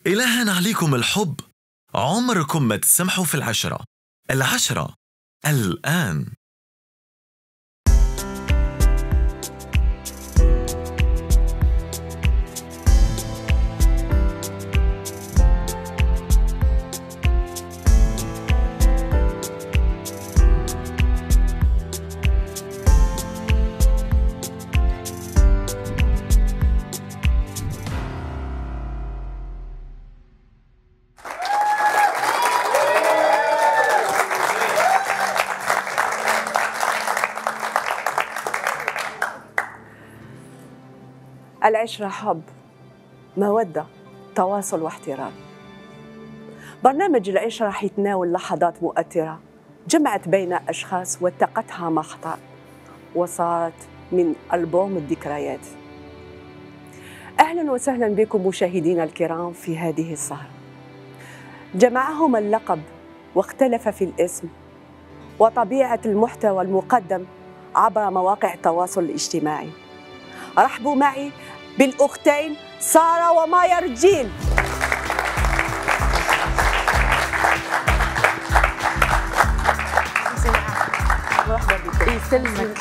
إلهنا عليكم الحب، عمركم ما تسمحوا في العشرة. العشرة الآن. العشرة حب، مودة، تواصل واحترام. برنامج العشرة رح يتناول لحظات مؤثرة جمعت بين أشخاص وثقتها محطات وصارت من ألبوم الذكريات. أهلا وسهلا بكم مشاهدينا الكرام في هذه السهرة. جمعهم اللقب واختلف في الاسم وطبيعة المحتوى المقدم عبر مواقع التواصل الاجتماعي. رحبوا معي بالأختين سارة ومايا رجيل. مرحبا بكم. يسلمك.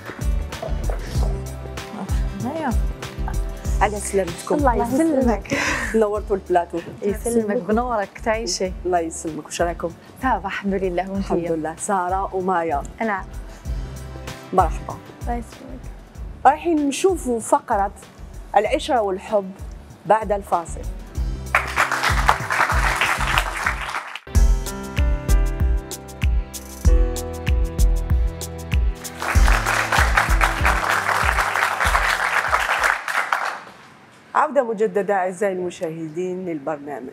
مايا على سلامتكم. الله يسلمك. نورتوا البلاتو. يسلمك بنورك تعيشي. الله يسلمك. وش رايكم؟ تمام الحمد لله. وانتي؟ الحمد لله. سارة ومايا أنا. مرحبا. الله يسلمك. رايحين نشوفوا فقرة العشرة والحب بعد الفاصل. عودة مجددة أعزائي المشاهدين للبرنامج.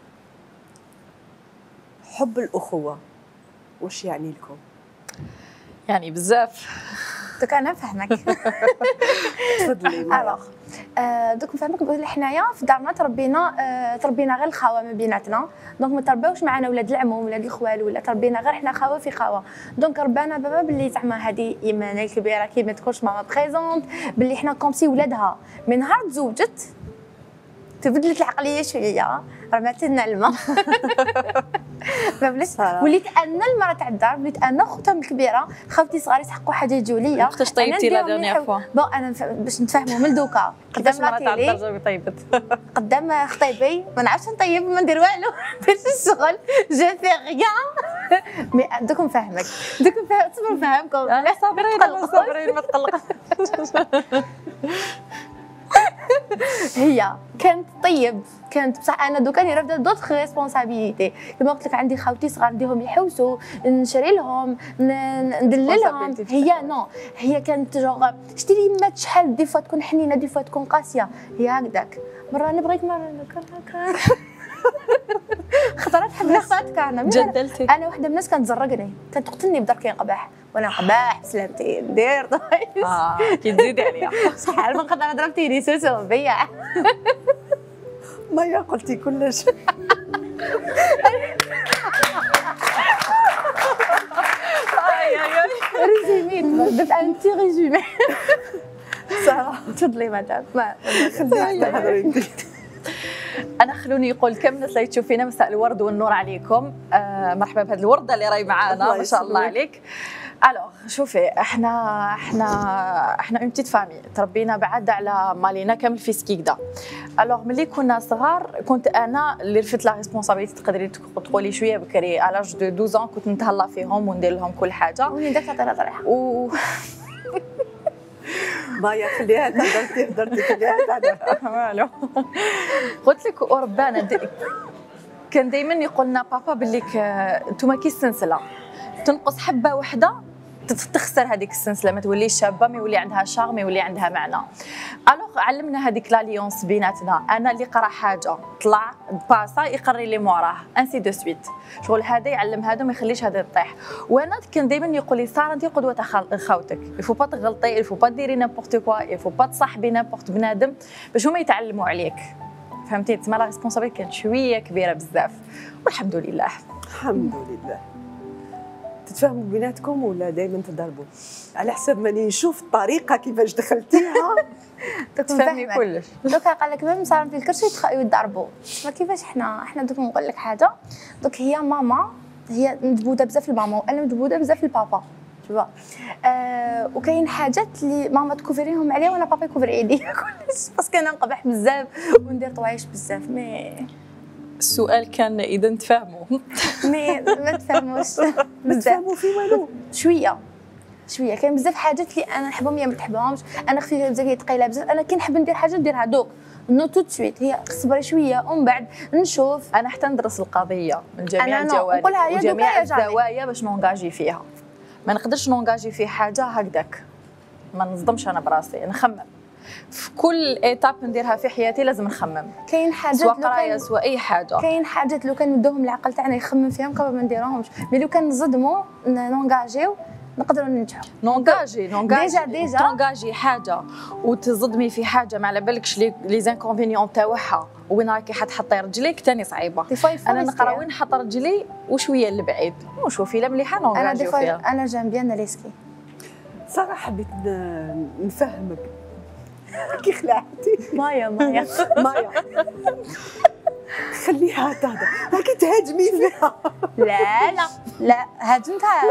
حب الأخوة وش يعني لكم؟ يعني بزاف. دوك انا نفهمك. تفضلي. الوغ دوك نفهمك بلي حنايا في دارنا تربينا غير الخاوه ما بيناتنا، دونك ما ترباوش معنا ولاد العموم ولاد الخوال، ولا تربينا غير حنا خاوه في خاوه. دونك ربانا بابا بلي زعما هذه ايمانه الكبيره كي ما تكونش ماما بريزونت، بلي حنا كومسي ولادها. من نهار تزوجت تبدلت العقليه شويه، رمات لنا الماء. فبلش وليت انا المراه تاع الدار، وليت انا خوتهم الكبيره، خوتي صغار يسحقوا حاجه يجوا ليا. وقتاش طيبتي لا ديرنيير فوا؟ بون انا باش نتفاهموا من دوكا قداش مرة تاع الدرجه طيبت؟ قدام خطيبي ما نعرفش نطيب ما ندير والو. باش الشغل جو في غيان. مي دوك نفهمك، دوك تصبروا نفهمكم. لا صابرين ما تقلقش. هي كانت طيب، كانت بصح انا دوكا راني رافده دوطخ ريسبونسابيلتي. كما قلت لك عندي خوتي صغار نديهم يحوسوا، نشري لهم، ندللهم. هي نو، هي كانت جوغ شتي لي ما شحال دي فوا تكون حنينه دي فوا تكون قاسيه. هي هكذاك، مره نبغيك مره نكرهك. خطرات حب خطرات كارنا جدلتي. انا وحده من الناس كانت تزرقني، كانت تقتلني بدركي نقبح، وانا نقبح بسلامتي ندير طايس. كي تزيدي عليها. شحال من قدره ضربتيني سوسو بيع. مايا قلتي كلش. ريزوميت درت ان تي ريزومي. سارة تفضلي مدام. ما خليك تهضري انت. انا خلوني يقول كم الناس اللي تشوفينا، مساء الورد والنور عليكم. مرحبا بهذه الورده اللي راهي معانا ما شاء الله عليك. الوغ شوفي، احنا اون بتيت فامي، تربينا بعد على مالينا كامل في سكيكدا. الوغ ملي كنا صغار كنت انا اللي رفدت لا ريسبونسابيلتي، تقدري تقولي شويه بكري على لاج دو 12 كنت نتهلا فيهم وندير لهم كل حاجه. وين درت هذا طريحه مايا خليها هدرتي خليها تهدر. مالو. قلت لك وربانا كان دائما يقول لنا بابا باللي انتوما كي السلسله تنقص حبه واحده تخسر هذيك السلسله، ما توليش شابه، ما يولي عندها شارم، ما يولي عندها معنى. الوغ علمنا هذيك لاليونس بيناتنا، انا اللي قرا حاجه طلع باسا يقري لي موراه انسي دو سويت، شغل هذا يعلم هذا ما يخليش هذا يطيح. وانا كان دائما يقول لي ساره انت قدوه خوتك، الفو با تغلطي، الفو با ديري نيمبورت كوا، الفو با تصاحبي نيمبورت بنادم باش هما يتعلموا عليك. فهمتي؟ تسمى لا ريسبونسابيلتي كانت شويه كبيره بزاف، والحمد لله. الحمد لله. تتفاهموا بيناتكم ولا دائما تضربوا؟ على حسب ماني نشوف الطريقه كيفاش دخلتيها. تفهمي كلش. دوكا قال لك ميم صار في الكرسي يتضربوا. ما كيفاش حنا دوك نقول لك حاجه. دوك هي ماما هي مدبوده بزاف الماما وانا مدبوده بزاف البابا. شوفوا وكاين حاجات اللي ماما تكوفريهم عليها وانا بابا يكوفري عليا كلش باسكو انا نقبح بزاف وندير طوايش بزاف. مي السؤال كان اذا نتفاهموا. ما تفهموش نتفاهموا في والو. شويه كاين بزاف حاجات اللي انا نحبهم هي ما تحبهمش. انا خفيفه بزاف هي ثقيله بزاف. انا كي نحب ندير حاجه نديرها دوك نو تو سويت. هي صبري شويه ومن بعد نشوف. انا حتى ندرس القضيه من جميع أنا الجوانب وجميع الزوايا باش نونجاجي فيها. ما نقدرش نونجاجي في حاجه هكذاك، ما نصدمش انا براسي، نخمم في كل ايتاب نديرها في حياتي. لازم نخمم، كاين حاجات سواء قرايه سواء اي حاجه. كاين حاجات لو كان ندوهم العقل تاعنا يخمم فيهم قبل ما نديروهمش. مي لو كان نصدموا نونجاجيو نقدروا ننجحوا. نونجاجي ديجا تونجاجي حاجه وتصدمي في حاجه ما على بالكش لي زانكونفينيون تاعها وين راكي حتحطي رجليك ثاني صعيبه. انا نقرا وين نحط رجلي وشويه لبعيد ونشوف الا مليحه نونجاجي فيها. انا جام بيان ريسكي صراحه حبيت نفهمك. كي خلعتي مايا خليها تهضر. راكي تهاجمي فيها. لا هاجمتها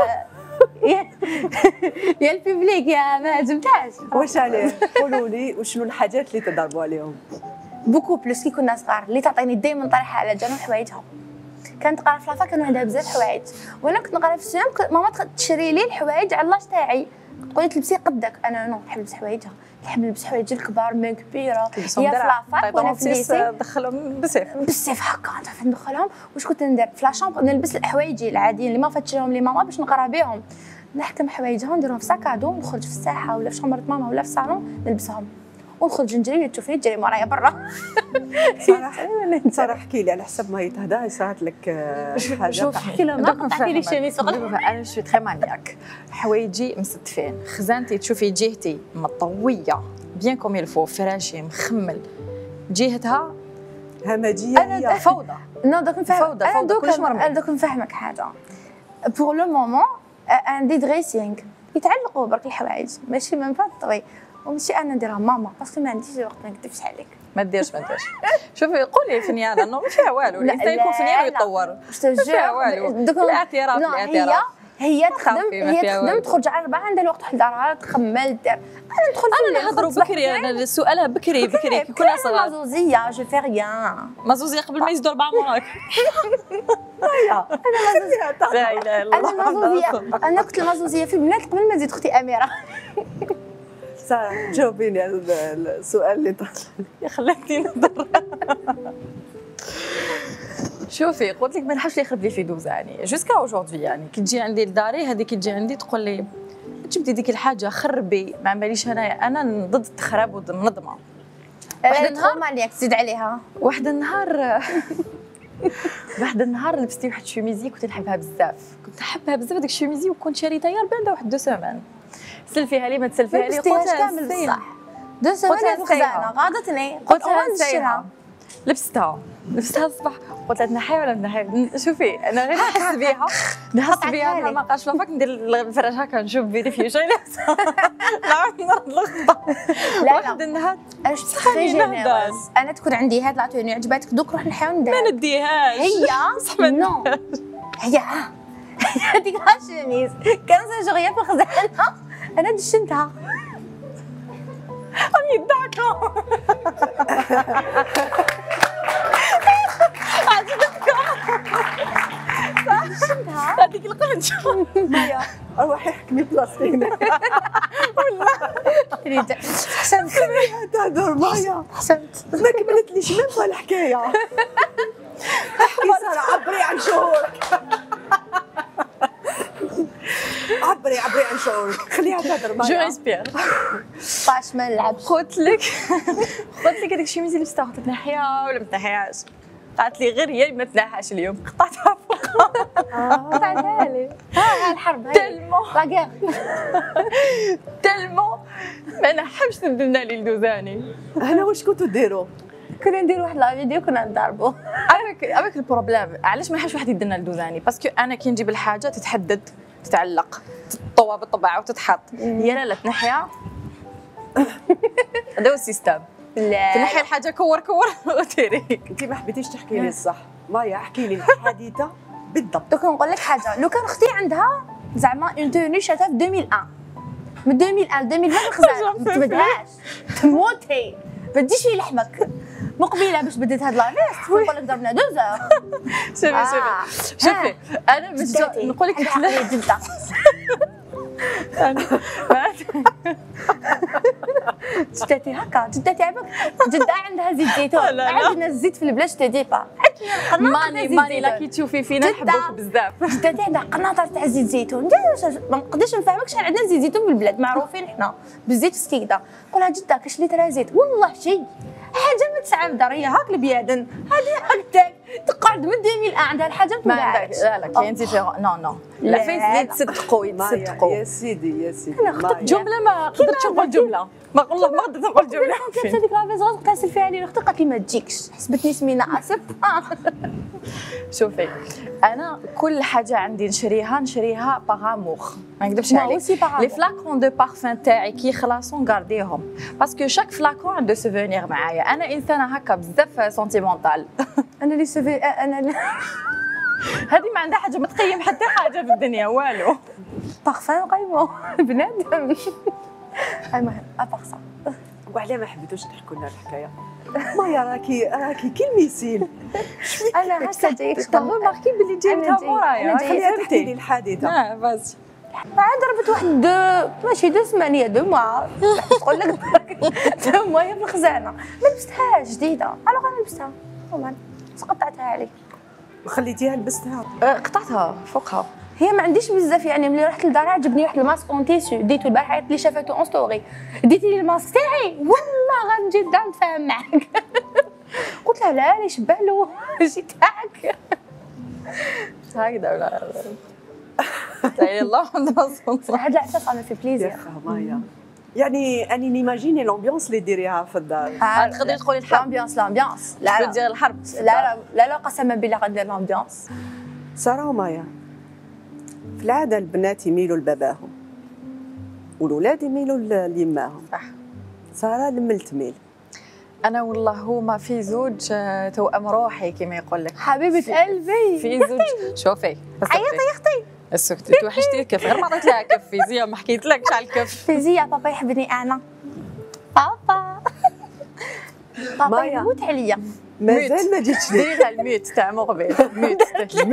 يا الببليك يا ما هاجمتهاش. واش عليه؟ قولوا لي وشنو الحاجات اللي تضربوا عليهم؟ بوكو بلوس كي كنا صغار اللي تعطيني دائما طريحه على جنب حوايجها. كانت تقرا في لافا كانوا عندها بزاف حوايج وانا كنت نقرا في السيام. ماما تشري لي الحوايج على لاج تاعي تقولي تلبسي قدك. انا نو نحب نلبس حوايجها، نحب نلبس حوايج الكبار من كبيره. هي في لافاك وانا في الليسي ندخلهم بزاف هكا نعرف ندخلهم. واش كنت ندير في لاشامبر؟ نلبس الحوايجي العاديين اللي ما فتشهم لي ماما باش نقرا بهم. نحكم حوايجها نديرهم في ساكادو ونخرج في الساحه ولا في شمرة ماما ولا في الصالون نلبسهم ونخرج نجري تشوفني تجري ورايا برا. صراحه احكي لي على حسب ما هي تهدى صارت لك حاجه احكي لهم. قطعتي لي شميس. انا شوي تخي مانياك حوايجي مستفين خزانتي تشوفي جهتي مطويه بيان كوم يلفو فراشي مخمل جهتها همجيه. انا فوضى. نو دوك نفهم. انا دوك نفهمك حاجه. بور لو مومون عندي دريسينغ يتعلقوا برك الحوايج ماشي من بعد طوي وماشي انا نديرها ماما باسكو ما عنديش الوقت ما نكذبش عليك. ما ديرش شوفي قولي فنيانه انه ما فيها والو. الانسان يكون فنيان ويتطور ما فيها والو. الاعتراف هي تخدم تخرج على 4 عندها الوقت تحل دارها تخمل دير. انا ندخل انا نهضروا بكري. انا سؤالها بكري كي كنا صغار. مازوزيه جو في ريان. مازوزيه قبل ما يزيدوا 4 موراك. انا مازوزيه. لا اله الا الله. انا مازوزيه. انا كنت المازوزيه في البنات قبل ما نزيد اختي اميره. صراحه جاوبيني على السؤال اللي طرح. خلاتني نهضر. شوفي قلت لك ما نحبش يخرب لي في دوزاني جوسكا اوجوردي. يعني كي تجي عندي لداري هذيك كي تجي عندي تقول لي جبدي ديك الحاجه خربي ما باليش. انا ضد التخراب والمنظمه. واحد النهار مالك تزيد عليها. واحد النهار لبستي واحد شوميزي كنت نحبها بزاف. ديك الشوميزي وكنت شريتها يا ربي واحد 2 سيمان. سلفيها لي ما تسلفيها لي قلت كامل بصح 2 سيمان في الخزانه غاضتني. قلت نشريها لبستها الصباح قلت لها تنحيها ولا تنحيها. شوفي انا غير نحس بها ما بقاش لافاك ندير الفراش هكا نشوف فيديو فيه شي نعاود نرد اللخبطه. واحد النهار انا انا تكون عندي هاد لاطوني عجباتك دوك نروح نحاول ندير. ما نديهاش هي نو هي هذيك الشميز كان زوجيه في الخزانه انا دشنتها. هم يضحكوا. عجبتكم هذيك القنجه. مايا روحي حكمي بلاصتين. والله حسنت تهدر مايا. حسنت ما كملتليش من الحكايه. احكي ساره عبري عن شعورك. عبري عن شعورك خليها تهدر مايا. جو ريسبير. طاش ما نلعب. قلت لك هذيك الشميزه اللي لبستها قلت تنحيها ولا ما تنحيهاش. قالت لي غير هي ما تنحاش اليوم قطعتها فوق. قطعتها لي. ها الحرب تلمو ما نحبش ندنا لي الدوزاني. انا واش كنتو ديروا؟ كنا نديروا واحد لا فيديو كنا نضربوا. افيك البروبليم علاش ما نحبش واحد يدنا الدوزاني باسكو انا كي نجيب الحاجه تتحدد تتعلق تطوى بالطبع وتتحط هي لا تنحيها. هذا هو السيستم. لا تنحي الحاجه كور وتيري. انت ما حبيتيش تحكي لي الصح. مايا احكي لي الحادثه بالضبط. دوك نقول لك حاجه، لو كان اختي عندها زعما اون توني شاتها في 2001 من 2001 ل 2020 الخزانه ما تبدلهاش تموتي ما تديش لي لحمك مقبله باش بديت هاد لافيست نقول لك ضربنا دوزه. شوفي انا نقول لك حلال جدا. جدتي هكا جدتي عبك جدة عندها زيت زيتون. عندنا الزيت في البلاد جدتي با ماني لا كي تشوفي فينا نحبوك بزاف. جدتي عندها قناطر تاع زيت زيتون. ما نقدرش نفهمك شحال عندنا زيت زيتون في البلاد معروفين حنا بالزيت في السكيده. نقولها جدة كاش لتر زيت والله شي حاجه متسعبده راه هاك البيادن هذه هكاك تقعد من 2000 عندها الحاجه ما عندك. لا كاين نو لا فين تصدقوا يا سيدي يا سيدي انا خطت جمله ما قدرتش نقول جمله ما والله ما قدرت نقول جمله. كيف هذيك لافيز غلط قاسل فيها لي اختي قالت لي ما تجيكش حسبتني سمينه اسف. شوفي انا كل حاجه عندي نشريها باغ امور ما نكذبش عليك. لي فلاكون دو بارفان تاعي كي يخلصوا نغارديهم باسكو شاك فلاكون عنده سوفونير معايا. انا انسانه هكا بزاف سونتيمونتال. انا لي انا هذه ما عندها حاجه ما تقيم حتى حاجه في الدنيا والو. بارفان قيمو بنادم. المهم ابارسا وعلاه ما حبيتوش تحكوا لنا الحكايه. مايا راكي كي الميسيل. انا هكا جايك تقول ماركي باللي جايبتها مورايا. خليها تحكي لي الحادثه. بس عاد ضربت واحد ماشي 2 سمان هي 2 موا تقول لك 2 موا في الخزانه ما لبستهاش جديده. الوغ انا لبستها نورمال قطعتها عليه وخليتيها لبستها. قطعتها فوقها. هي ما عنديش بزاف يعني ملي رحت للدار عجبني واحد الماسك اون تيسو ديتو البارحه قالت لي شافته اون ستوري ديتي لي الماسك تاعي والله غنجي للدار نتفاهم معاك. قلت لها لا شبه له شي تاعك هكذا ولا يلا هاد العفاف انا في بليزير. يا مايا يعني اني نيماجيني لومبيونس اللي ديريها في الدار. تقدري تقولي الحرب. لامبيونس لا دير الحرب. لا قسما بالله غندير لامبيونس. ساره ومايا في العاده البنات يميلوا لباباهم والولاد يميلوا ليماهم. صح. ساره لم تميل. انا والله هما في زوج توأم روحي كما يقول لك. حبيبه قلبي في زوج. شوفي عيطي يا اختي اسكتي توحشتي الكف غير ما عطيت لها كف فيزياء ما حكيتلكش على الكف. فيزياء بابا يحبني انا بابا يموت عليا مازال ما جيتش لي. ديرها الميت تاع مقبل ميت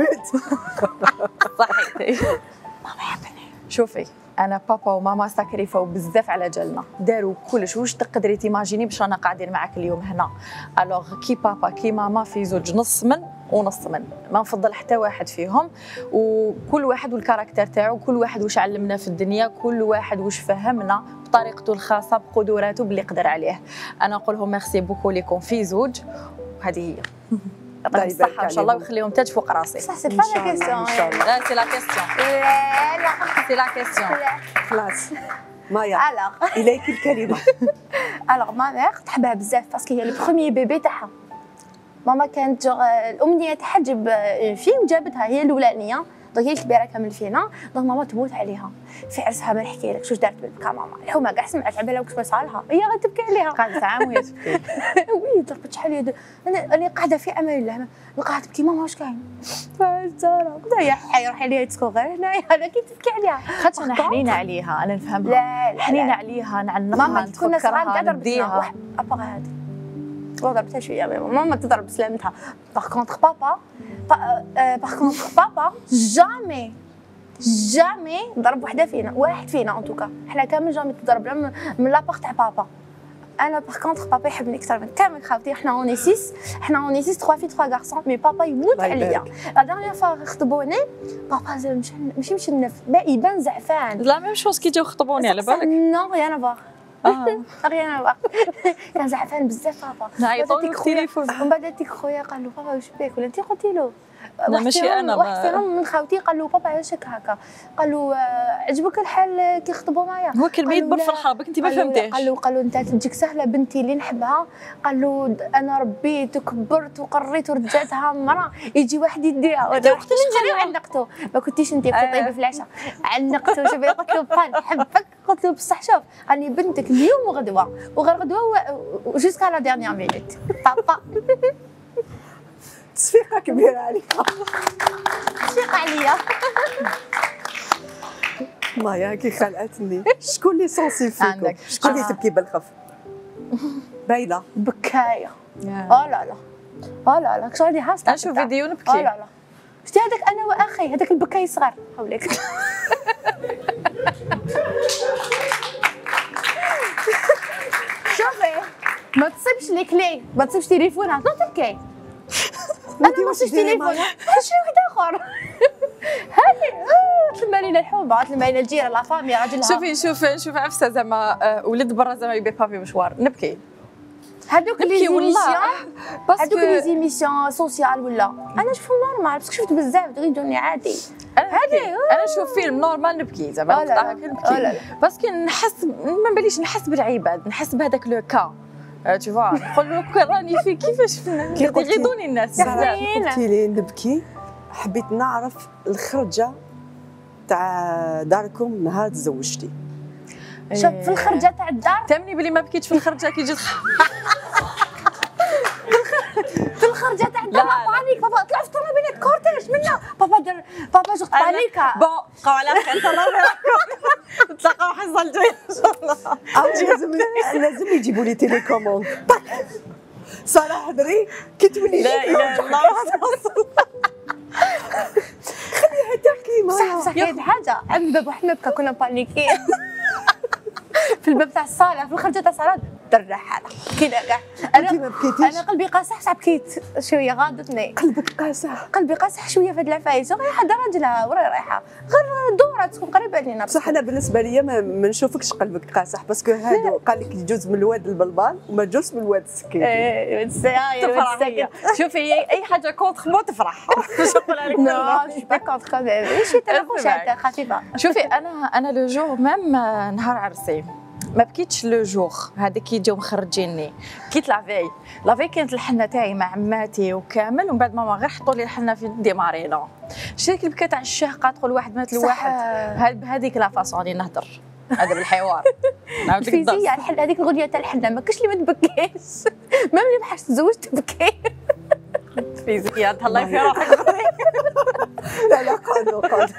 صحيتي. بابا يحبني. شوفي انا بابا وماما ساكريفاو بزاف على جالنا داروا كلش واش تقدري تيماجيني باش رانا قاعدين معاك اليوم هنا. الوغ كي بابا كي ماما في زوج نص من ونص من ما نفضل حتى واحد فيهم. وكل واحد والكاركتر تاعو كل واحد واش علمنا في الدنيا كل واحد واش فهمنا بطريقته الخاصه بقدراته باللي يقدر عليه. انا نقول لهم ميرسي بوكو ليكم في زوج وهذه هي. يعطيهم الصحة إن شاء الله ويخليهم تاج فوق راسي. صح سي با لا كيسيون. لا سي لا كيسيون. لا سي لا كيسيون. خلاص مايا الوغ اليك الكلمه. الوغ ما ميغ تحبها بزاف باسكو هي لو بروميي بيبي تاعها. ماما كانت الامنيه تاعها تجيب في وجابتها هي الاولانيه دونك هي الكبيره كامل فينا دونك ماما تموت عليها في عرسها. ما نحكي لك واش دارت بالبكا ماما الحومه كاع سمعت على بالها واش صالها هي غتبكي عليها. قعدت عام وهي تبكي. وي ضربت شحال انا قاعده في امان الله نلقاها تبكي ماما واش كاين ساره قلت يا حي روحي ليها تسكن غير هنايا انا كي تبكي عليها خاطش انا حنينه عليها انا نفهمها. لا حنينه عليها نعنقها ماما كنا صغار كاع نديها ابغى هذه ضربتها شويه ماما تضرب بسلامتها. باغ كونتر بابا جامي ضرب وحده فينا واحد فينا ان توكا حنا كامل جامي تضرب من لاباغ تاع بابا. انا باغ كونتر بابا يحبني اكثر من كامل خاوتي. حنا اوني 6 3 في 3 غارسون مي بابا يموت عليا. لا دانيير فوا خطبوني بابا ماشي للنف يبان زعفان. لا ميم شوز كي جاو خطبوني على بالك. نو ريان افوار غير كان زعفان بزاف بابا نعيطوا له التليفون ومن بعد تيك خويا قال له بابا واش بك ولا انت قلتي له لا ماشي انا واحد فيهم من خاوتي قال له بابا علاش هكا قال له عجبك الحال كي يخطبوا معايا هو كلمه يدبر في الحرب انت ما فهمتيش قال له انت تجيك سهله بنتي اللي نحبها قال له انا ربيت وكبرت وقريت ورجعتها مرة يجي واحد يديها وانا رحت نجري وعنقته ما كنتيش انت كنتي طيبه في العشاء عنقته شوفي قلت له با نحبك قلت له بصح شوف راني بنتك اليوم وغدوه وغير غدوه جوسكا لا ديرنيير مينوت بابا تصفيقه كبيره عليك تصفيق عليا مايا كي خلعتني شكون اللي سونسيف فيكم عندك. شكون اللي تبكي بالخف باينه بكايه لا لا لا لا كشغل هاست نشوف فيديو نبكي لا لا شتي هذاك انا واخي هذاك البكاي صغار حولك شوفي ما تصيبش لي كلي ما تصيبش تليفونها تبكي انا ما صيبش تليفون شي واحد اخر هذه تلمى لينا الحومه تلمى لينا الجيره لا فامي راجلها شوفي عفسه زعما ولد برا زعما يبي بابي مشوار نبكي هذوك لي والله هذوك لي زيميسيون سوسيال ولا انا نشوفهم نورمال باسكو شفت بزاف تغيدوني عادي هذه انا نشوف فيلم نورمال نبكي زعما نقطع نبكي باسكو نحس ما باليش نحس بالعباد نحس بهذاك لو كا tu vois نقول لك راني في كيفاش يغيظوني الناس قلتي لي نبكي حبيت نعرف الخرجه تاع داركم نهار تزوجتي شوف في الخرجه تاع الدار تامني بلي ما بكيتش في الخرجه كي جيت في الخرجه تاع الدار بانيك بابا طلع في الطرابينات كورتيج منا بابا جو بانيكا بون بقاو على خير نتلاقاو الحصه الجايه ان شاء الله لازم يجيبوا لي تيليكوموند صلاح دري كي تولي لا اله الا الله خليها تحكي معايا صح كاين حاجه عند باب واحد نبكى كنا بانيكين في الباب تاع الصاله في الخرجه تاع الصاله درح كذا كاع ما بكيتيش انا قلبي قاصح صح بكيت شويه غاضتني قلبك قاسح قلبي قاصح شويه في هاد العفايس رايحه راجلها وراي رايحه غير دوره تكون قريبه لينا بصح انا بالنسبه لي ما نشوفكش قلبك قاسح باسكو هادو قال لك جوز من الواد البلبال وما جوز من الواد السكين تفرح شوفي اي حاجه كونتر مو تفرح نقول عليك نو جو با كونتر كامل شي تناقشات خفيفه شوفي انا لو جور ميم نهار عرسي ما بكيتش لو جور هذاك كي جاو مخرجيني بكيت لافي كانت الحنه تاعي مع عماتي وكامل ومن بعد ماما غير حطوا لي الحنه في يدي مارينا شريك البكا تاع الشهقه تقول واحد مات لواحد بهذيك لا فاصون اللي نهضر هذا بالحوار نعاود لك الفيزياء الحل هذيك الغنيه تاع الحنه ما كاش اللي ما تبكيش ميم اللي بحال تزوجت تبكي فيزياء تهلاي في روحك لا قاد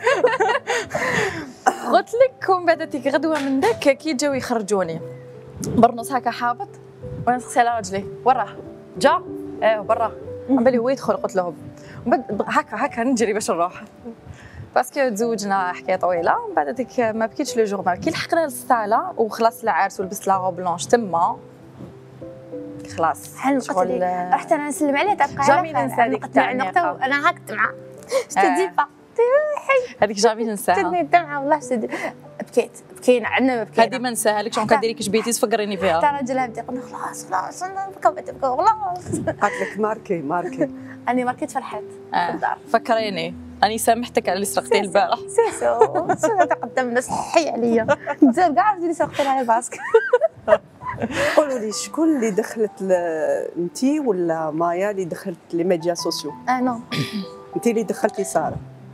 قلت لك ومن بعد تيك غدوه من داك كي جاو يخرجوني برنص هكا حابط وانا نسقسي على رجلي وراه جا برا على بالي هو يدخل قلت لهم ومن بعد هكا نجري باش نروح باسكو تزوجنا حكايه طويله ومن بعد ديك ما بكيتش لو جور كي لحقنا للصاله وخلاص العرس ولبست لا روب بلونش تما خلاص شغل رحت انا نسلم عليه تبقى جامي ننسى هذيك تاع انا هكت معاه شتي با هذيك جامي ننساها شدني الدمعه والله بكينا عندنا بكينا هذه ما ننساها لك شلون كديري كي جبيتي تفكريني فيها حتى راجلها بدي قلنا خلاص نبكى خلاص قالت لك ماركي اني ماركيت فرحت في الدار فكريني اني سامحتك على اللي سرقتي البارح شنو تقدمنا صحي عليا بزاف كاع عرفتي اللي سرقتي على الباسك قولوا لي شكون اللي دخلت انتي ولا مايا اللي دخلت لي ميديا سوسيو نو انتي اللي دخلتي ساره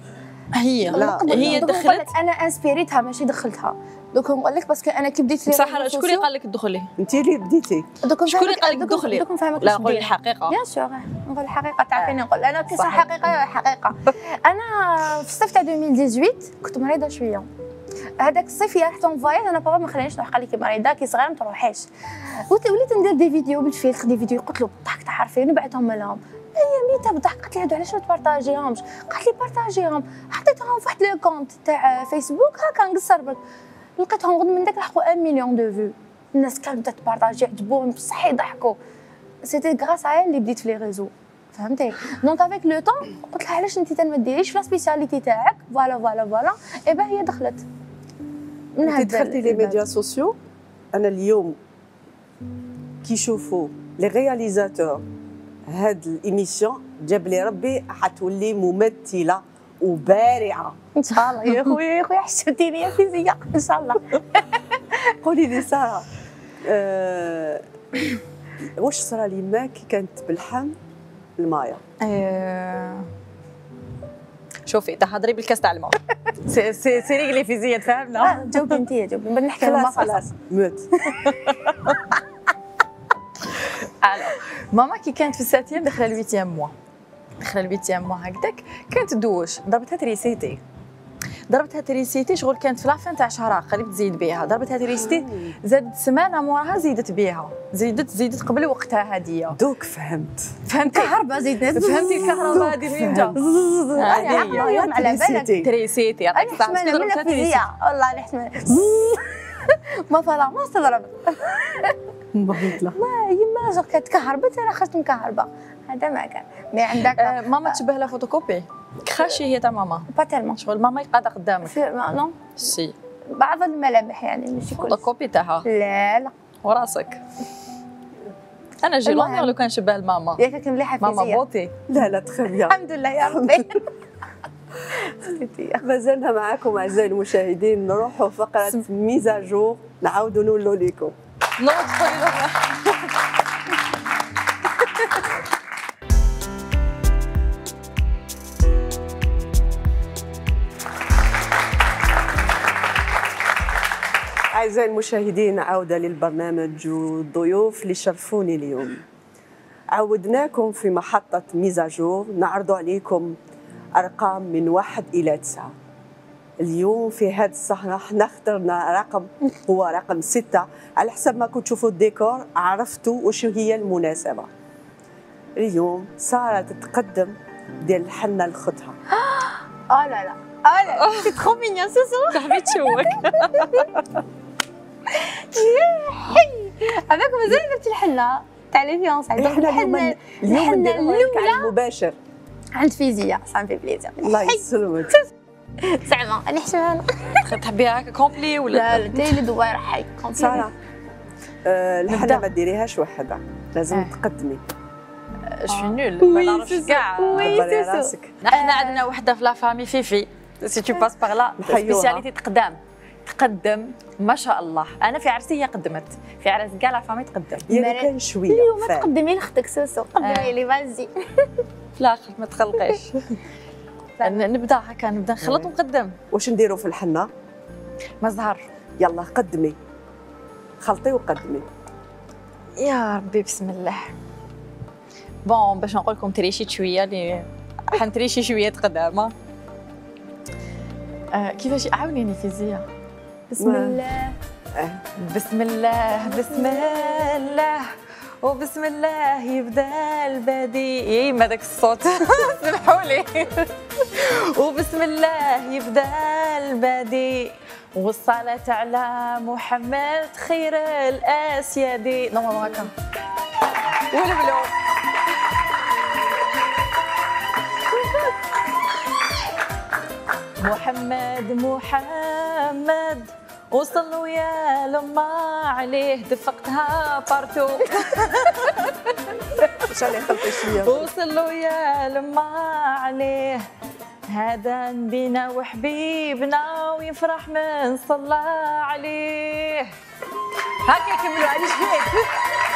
هي دخلت انا انسبيريتها ماشي دخلتها دوك نقول لك باسكو انا كي بديت بصح شكون اللي قال لك تدخلي انتي اللي بديتي شكون اللي قال لك تدخلي دوك نفهمك لا قولي الحقيقه بيان سور نقول الحقيقه تعرفيني نقول انا كي صح حقيقه انا في الصيف تاع 2018 كنت مريضه شويه هذاك الصيف يا رحت اون فواياج انا بابا ما خلانيش نروح قال لي كي مريضه كي صغيره ما تروحيش وليت ندير دي فيديو بالفيلخ دي فيديو قلت له بالضحك تعرفين نبعثهم لهم هي ميته بالضحك قالت لي هادو علاش ما تبارطاجيهمش قالت لي بارطاجيهم حطيتهم في واحد لو كونت تاع فيسبوك هكا نقصر بك لقيتهم غد من داك لحقوا 1 مليون دو فيو الناس كانت بدات تبارطاجي عجبوهم بصح يضحكوا سيتي غراس على اللي بديت في لي ريزو فهمتي دونك افيك لو طون قلت لها علاش انت ما ديريش في لا سبيسياليتي تاعك فوالا اي با هي دخلت من هاد دخلتي لي ميديا سوسيو انا اليوم كي يشوفوا لي رياليزاتور هاد الإيميسيون جاب لي ربي حتولي ممثله وبارعه. ان شاء الله يا خويا يا خويا حشمتيني يا فيزياء ان شاء الله. قولي لي ساره، واش صرا لي ما كي كانت بالحم المايه؟ شوفي تهضري بالكاس تاع الماء. سيري لي فيزياء تفهمنا. جاوبي انت جاوبي من نحكي لهم خلاص موت. ماما كي كانت في الساتيام داخله الويتيام موا، هكذاك كانت دوش، ضربتها تريسيتي شغل كانت في لافان تاع شهر قريب تزيد بها، ضربتها تريسيتي زادت سمانه موراها زيدت بها، زيدت قبل وقتها هديه. دوك فهمت كهرباء زيدنا. فهمتي الكهرباء هذه منين جات؟ هذه على بالك تريسيتي انا حشمانه من الفيزياء والله انا حشمانه. مثلا ما استضرب ما يطلع ما يما زوج كانت كهربت انا خرجت مكهربه، هذا ما كان. مي عندك ماما تشبه لها فوتوكوبي كراشي هي تاع ماما، با تالمون شغل ماما قاعده قدامك. نو سي بعض الملامح يعني ماشي كل فوتوكوبي تاعها لا وراسك. انا جي لونغ لو كان شبه الماما. ياك كان مليحه ماما فيزياء. بوتي. لا تخي بيان الحمد لله يا ربي. مازلنا معكم اعزائي المشاهدين، نروحوا فقره ميزاجور نعاودوا نقولوا لكم. ندخلي لها. أعزائي المشاهدين، عودة للبرنامج والضيوف اللي شرفوني اليوم. عودناكم في محطة ميزاجور نعرض عليكم أرقام من 1 إلى 9. اليوم في هذه السهرة حنا اخترنا رقم هو رقم 6، على حسب ما كنتوا تشوفوا الديكور عرفتوا وش هي المناسبة. اليوم سارة تتقدم ديال الحنة لخدها. لا لا سي ترو مينيون سوسو. صاحبي تشوك. هذاك مازال درتي الحنه تاع لي فيونس. احنا اليوم نديروا على المباشر عند فيزياء صافي بليزير. الله يسلمك. زعما انا حشمانه. تحبيها هكا كومبلي ولا؟ لا دايري دوار حي سارة الحنة ما ديريهاش وحدها، لازم تقدمي. شو نول ما نعرفش كاع. وي سوسو. نحن عندنا وحده في لا فامي فيفي سي تو باس باغ لا سبيسياليتي تقدم ما شاء الله. انا في عرسي هي قدمت، في عرس كاع لا فامي تقدم. يعني كان شويه اليوم تقدمي لختك سوسو، قدمي لي فازي. لا ما تقلقيش. نبدا هكا نخلط ونقدم. واش نديروا في الحنة؟ ما زهر. يلا قدمي، خلطي وقدمي. يا ربي بسم الله. بون باش نقول لكم تريشيت شويه اللي حنتريشي شويه قدامه. كيفاش عاونيني فيزياء. بسم الله بسم الله بسم الله وبسم الله يبدا البديع. ما داك الصوت سمحوا لي. وبسم الله يبدا البديع والصلاة على محمد خير الأسياد. نورمالمون هكا ولبلو. محمد وصلوا يا لما عليه دفقتها بارتو. شالي خلطي شويه. وصلوا يا لما عليه هذا نبينا وحبيبنا ويفرح من صلى عليه. هكا يكملوا على شفيت.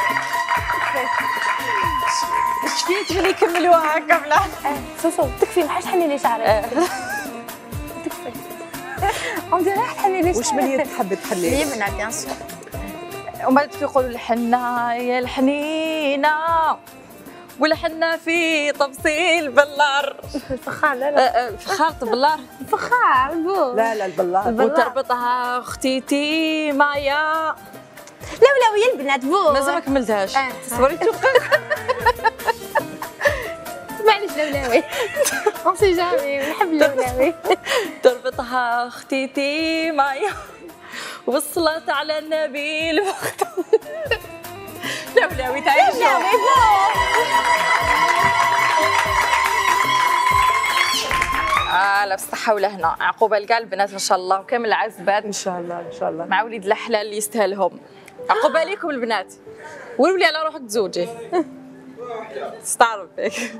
شفيت اللي يكملوها هكا بلا. سوسو تكفي ما حاش تحني لي شعرك. تكفي. اون ديري راح تحني لي شعرك. واش من تحب تحني؟ لي بنات بيان سور. ومن بعد يقولوا الحنه يا الحنينه والحنه في تفصيل بلار. الفخار لا لا فخار بلار. الفخار بو. لا البلار. وتربطها اختيتي معايا. لولويه البنات بو. مازال ما كملتهاش. تصوري معليش لولاوي. اون سي جامي نحب لولاوي. تربطها اختيتي معايا والصلاة على النبي المختار. لولاوي تعيش. لولاوي لا بالصحة ولهنا، عقوبة لكاع البنات ان شاء الله وكامل العزبات ان شاء الله ان شاء الله مع وليد الحلال اللي يستاهلهم. عقباليكم البنات ولولي على روحك تزوجي استعرف بك.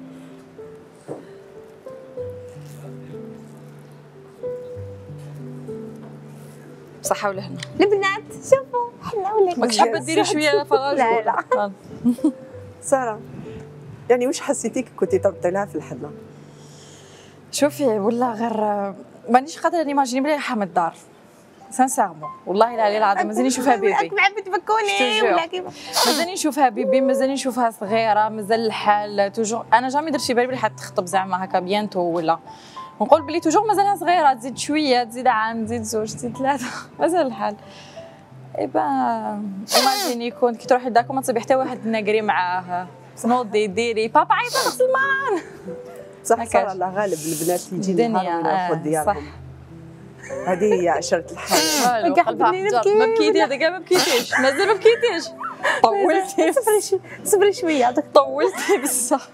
صحة ولا هنا البنات شوفوا حنا ولا ماكش حابة ديري شوية فراج؟ لا. ساره، يعني وش حسيتي كنتي تربطي لها في الحنه؟ شوفي والله غير مانيش قادرة نيماجيني بلي رايحة الدار سانسيرمون والله العلي العظيم مازالني نشوفها بيبي معبد تبكوني ولا كيف مازالني نشوفها بيبي مازالني نشوفها صغيرة مازال الحال توجور. أنا جامي درت شي بالي بلي حتخطب زعما هكا بيانتو ولا ونقول بلي توجور مازالها صغيرة تزيد شوية تزيد عام تزيد زوج تزيد ثلاثة مازال الحال. إيبا إيماجيني كنت كي تروحي لداركم ما تصيبي حتى واحد ناقري معاه تنوضي ديري بابا عيط سلمان صح ساره، الله غالب البنات يجي نهار ويروحوا ديارهم. هذه هي عشرة الحال. ما بكيتي هذا كاع ما بكيتيش مازال ما بكيتيش طولتي صبري شويه طولتي بصح.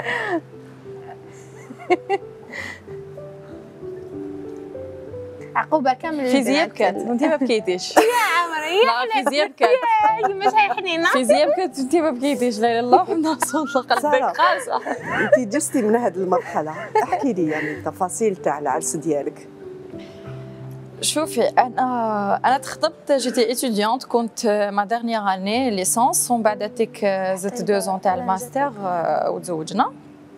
عقوبه كامل فيزياء بكات وانت ما بكيتيش يا عمري لا فيزياء بكات مش هي حنينه فيزياء بكات وانت ما بكيتيش لا اله الا الله محمد رسول الله قلبك خاصه. انت جستي من هذه المرحله، احكي لي يعني التفاصيل تاع العرس ديالك. شوفي انا تخطبت جيتي اتيديونت كنت ما ديرنيير اني ليسونس ومن بعد تيك زدت 2 تاع الماستر وتزوجنا.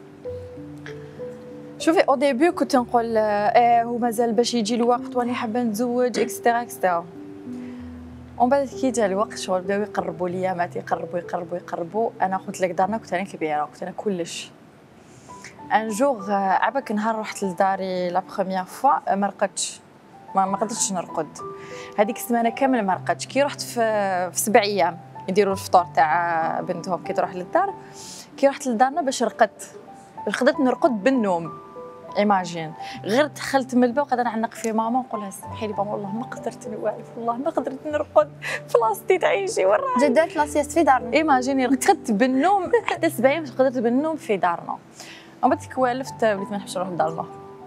شوفي او ديبي كنت نقول هو مازال باش يجي الوقت واني حابه نتزوج اكسترا اكسترا. ومن بعد كي جا الوقت شغل بداو يقربوا ليا ما يقربوا انا قلت لك دارنا كنت انا كبيره كنت انا كلش. ان جور عباك نهار رحت لداري لا بروميير فوا ما رقدتش ما قدرتش نرقد هذيك السمانه كامله ما رقدتش. كي رحت في 7 ايام يديروا الفطور تاع بنتهم كي تروح للدار كي رحت لدارنا باش رقدت قدرت نرقد بالنوم. ايماجين غير دخلت من الباب قاعده نعنق في ماما نقول لها سمحي لي ماما والله ما قدرت نوالف والله ما قدرت نرقد بلاصتي تعيشي ورا جدات لاصيست في دارنا. ايماجيني رقدت بالنوم حتى 7 ايام قدرت بالنوم في دارنا. ومن بعد كي والفت وليت ما نحبش نروح لدارنا.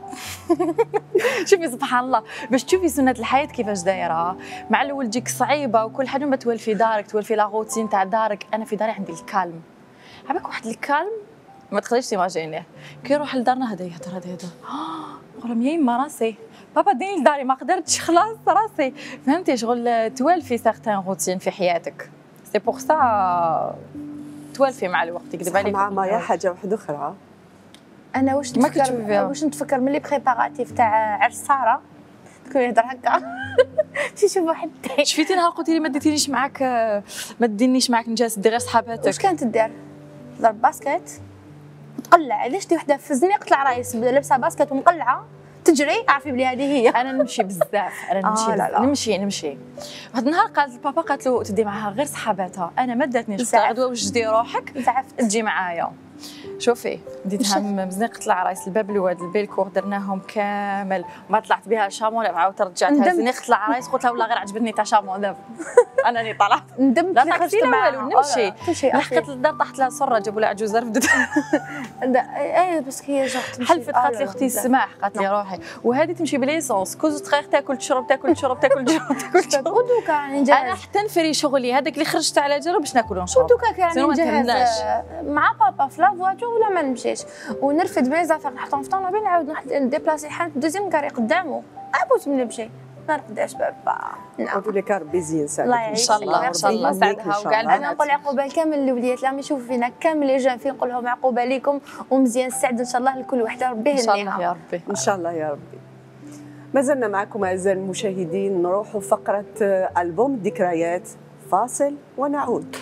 شوفي سبحان الله باش تشوفي سنه الحياه كيفاش دايره مع الاول تجيك صعيبه وكل حاجه ما تولفي دارك تولفي لا روتين تاع دارك. انا في داري عندي الكالم عباك واحد الكالم ما تقدريش تيماجينيه. كي نروح لدارنا هذا يهضر هذا يهضر نقول يا يما راسي بابا ديني لداري ما قدرتش خلاص راسي فهمتي شغل توالفي سيغتان روتين في حياتك. سي بور سا توالفي مع الوقت يكذب عليك. مع مايا حاجه واحده اخرى انا واش نتفكر ملي بريباراتيف تاع عرس ساره كون يهضر هكا شوف واحد شفيتي نهار قلتي لي ما ديتينيش معاك ما دينيش معاك نجاس دير غير صحاباتك. واش كانت دير؟ ضرب باسكيت تقلع. علاش دي وحده في الزنيق طلع رايس لابسه باسكيت ومقلعه تجري عارفي بلي هذه هي. انا نمشي بزاف انا نمشي لا لا. نمشي واحد النهار قالت بابا قالت له تدي معاها غير صحاباتها انا ما داتنيش غدوه واش ديري روحك زعفت تجي معايا. شوفي بديتها مزنيق طلع رايس الباب الواد البيلكور درناهم كامل ما طلعت بها شامون عاودت رجعتها زنيق طلع رايس قلت لها والله غير عجبتني تاع شامون دابا انا اللي طلعت ندمت لا طاكسي لا والو نمشي لحقت للدار طاحت لها صره جابوا لها عجوزه رفدت. اي بس هي جات حلفت قالت لي اختي السماح قالت لي روحي وهذه تمشي بليسونس كوز تخيخ تاكل تشرب تاكل تشرب تاكل تشرب غدوكا يعني انا حتى نفري شغلي هذاك اللي خرجت على جرب باش ناكل ونشرب غدوكا يعني نجهز مع بابا في لافواجو ولا ما نمشيش ونرفد بين زعفر نحطهم في طوموبيل نعاود نديبلاسي حالة دوزيام كاري قدامه ابوس من نمشي ما نقدرش بابا. نقول لك ربي يزين سعدك الله يعيشك ان شاء الله سعدها وكاع البنات. انا نقول عقوبه كامل الوليات لما يشوفوا فينا كامل لي جان فين نقول لهم عقوبه ليكم ومزيان السعد ان شاء الله لكل وحده ربي يهنيها ان شاء الله يا ربي ان شاء الله يا ربي. ما زلنا معكم اعزائي المشاهدين نروحوا فقره البوم الذكريات فاصل ونعود.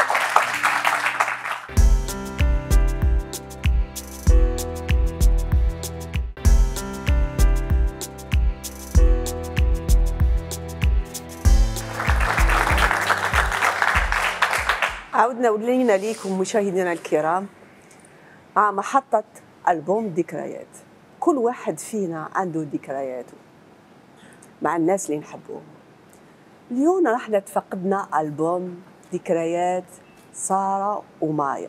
عودنا ولينا ليكم مشاهدينا الكرام مع محطة ألبوم ذكريات. كل واحد فينا عنده ذكرياته مع الناس اللي نحبوهم. اليوم راح نتفقدنا ألبوم ذكريات سارة ومايا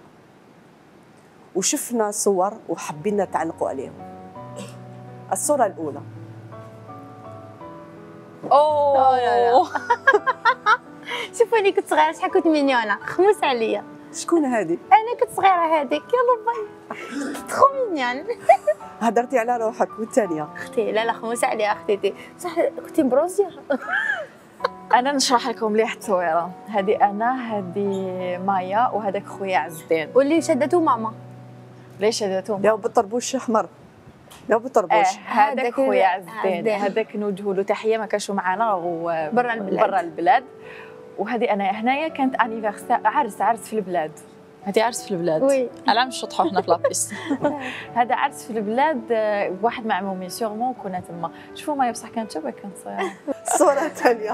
وشفنا صور وحبينا نتعلقوا عليهم. الصورة الأولى اوه شوفوني كنت صغيره شحال كنت مينيونه، خموس عليا. شكون هذه؟ انا كنت صغيره هذيك، يلا باي تخو مينيون. هضرتي على روحك والثانيه اختي لا خموس عليها اختي، صح كنتي مبروزيه. انا نشرح لكم مليح التصويره. هذه انا، هذه مايا، وهذاك خويا عزدين. واللي شدته ماما. ليش شدته؟ يا بالطربوش احمر، يا بالطربوش. هذاك خويا عزدين، هذاك نوجهوا له تحيه، ما كانش معنا، راهو برا البلاد. وهذه انا هنايا كانت انيفرسير، عرس في البلاد. هذه عرس في البلاد. وي على نشطحوا حنا في لابيس. هذا عرس في البلاد، واحد مع عمومي سيغمون كنا تما. شوفوا مايا بصح كانت شابه، كانت صغيره. الصوره الثانيه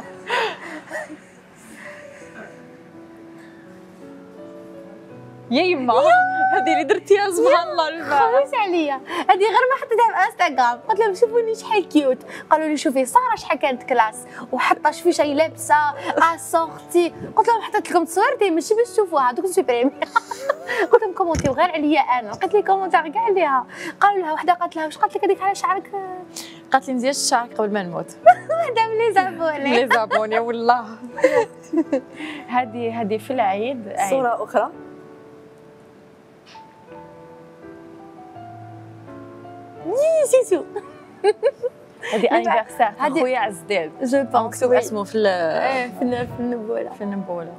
يا يما، هذه اللي درتيها سبحان الله البارح. خموس عليا، هذه غير ما حطيتها في انستغرام، قلت لهم شوفوني شحال كيوت. قالوا لي شوفي ساره شحال كانت كلاس، وحاطه شوفي شي لابسه سورتي. قلت لهم حطيت لكم تصويرتي ماشي باش تشوفوها، دوك نسوبريمي. قلت لهم كومونتيو غير عليا انا، لقيت لي كومونتير كاع عليها. قالوا لها وحده قالت لها واش قالت لك هذيك على شعرك؟ قالت لي مزيان شعرك قبل ما نموت. وحده من لي زابوني. لي زابوني والله. هذه في العيد. صوره اخرى سيسو. هذه انيفرسير خويا عزدين، جو بونس مكتوب اسمه في في النبوله. في النبوله.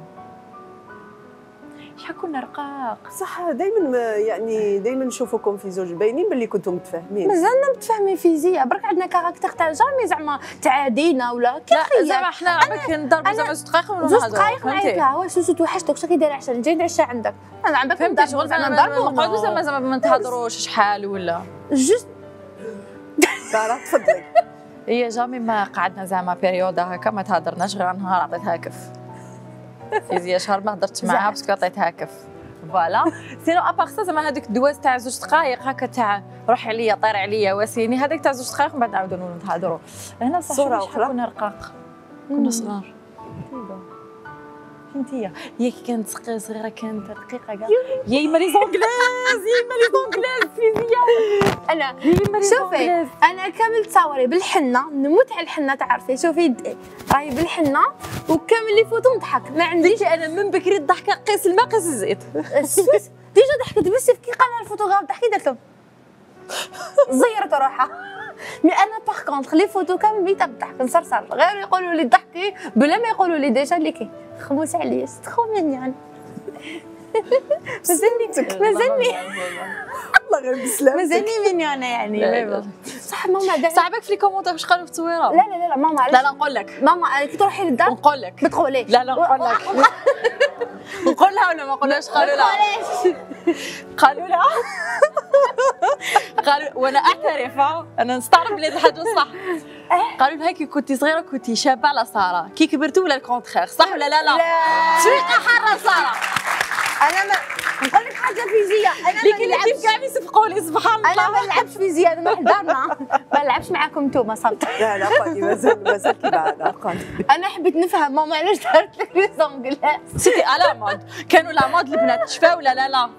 شحال كنا رقاق. صح، دائما نشوفكم في زوج باينين باللي كنتم متفاهمين. مازلنا متفاهمين فيزياء، برك عندنا كاركتر تاع جامي زعما تعادينا ولا لا زعما حنا عباك نضربوا زعما 6 دقائق ونهضروا. 2 دقائق نعيط لها واش سوسو توحشتك واش راكي دايره عشان نجي نتعشى عندك. انا عم باك فهمتي شغل زعما نضربوا نقعدوا زعما ما نتهضروش شحال ولا جوست. ساره تفضلي. هي جامي ما قعدنا زعما بيريود هكا ما تهضرناش، غير نهار عطيتها كف. فيزياء شهر ما هضرتش معاها باسكو عطيتها كف. فوالا سينو ابار سا زعما هذيك الدواز تاع 2 دقائق هكا تاع روح عليا طير عليا واسيني، هذيك تاع 2 دقائق من بعد نعاودوا نتهضروا. هنا صح شحال كنا رقاق، كنا صغار. فهمتي هي كي كانت صغيره كانت رقيقه كاع. يا يما لي زونغلاز، يا يما لي زونغلاز فيزياء. انا شوفي انا كامل تصاوري بالحنه، نموت على الحنه تعرفي. شوفي راهي بالحنه وكامل لي فوتو نضحك، ما عنديش انا من بكري الضحكه قيس الماء قيس الزيت. ديجا ضحكت بزاف كي قال لها الفوتوغراف ضحكي درت زيرت روحها. مي انا باغ كونطخ لي فوتو كامل ميته بالضحك نصرصر، غير يقولوا لي ضحكي بلا ما يقولوا لي ديجا اللي كي خموس عليا تخو مينيون. مازالني الله غير بسلام. مازالني مينيونه يعني. صح ماما صعبك في لي كومونتير واش قالوا في التصويره؟ لا ماما علاش؟ لا نقول لك ماما كي تروحي للدار نقول لك ما تقوليش. لا نقول لك. نقول لها ولا ما نقولهاش؟ قالوا لها قالوا وانا اعترف انا نستعرف بلي الحاجه صح. قالوا لها كي كنتي صغيره كنتي شابه على ساره، كي كبرتي ولا الكونتخير، صح ولا لا؟ تسويقه حاره ساره. انا ما نقول لك حاجه فيزياء، انا اللي كنتي كاع يصفقوا لي سبحان الله. انا ما نلعبش فيزياء، انا نحضرنا ما نلعبش معاكم نتوما صافي. لا قادي مازال كي بعد قادي. انا حبيت نفهم ماما علاش دارت لك لي زونغلاس. سيتي على مود، كانوا لا مود البنات شفاو ولا لا؟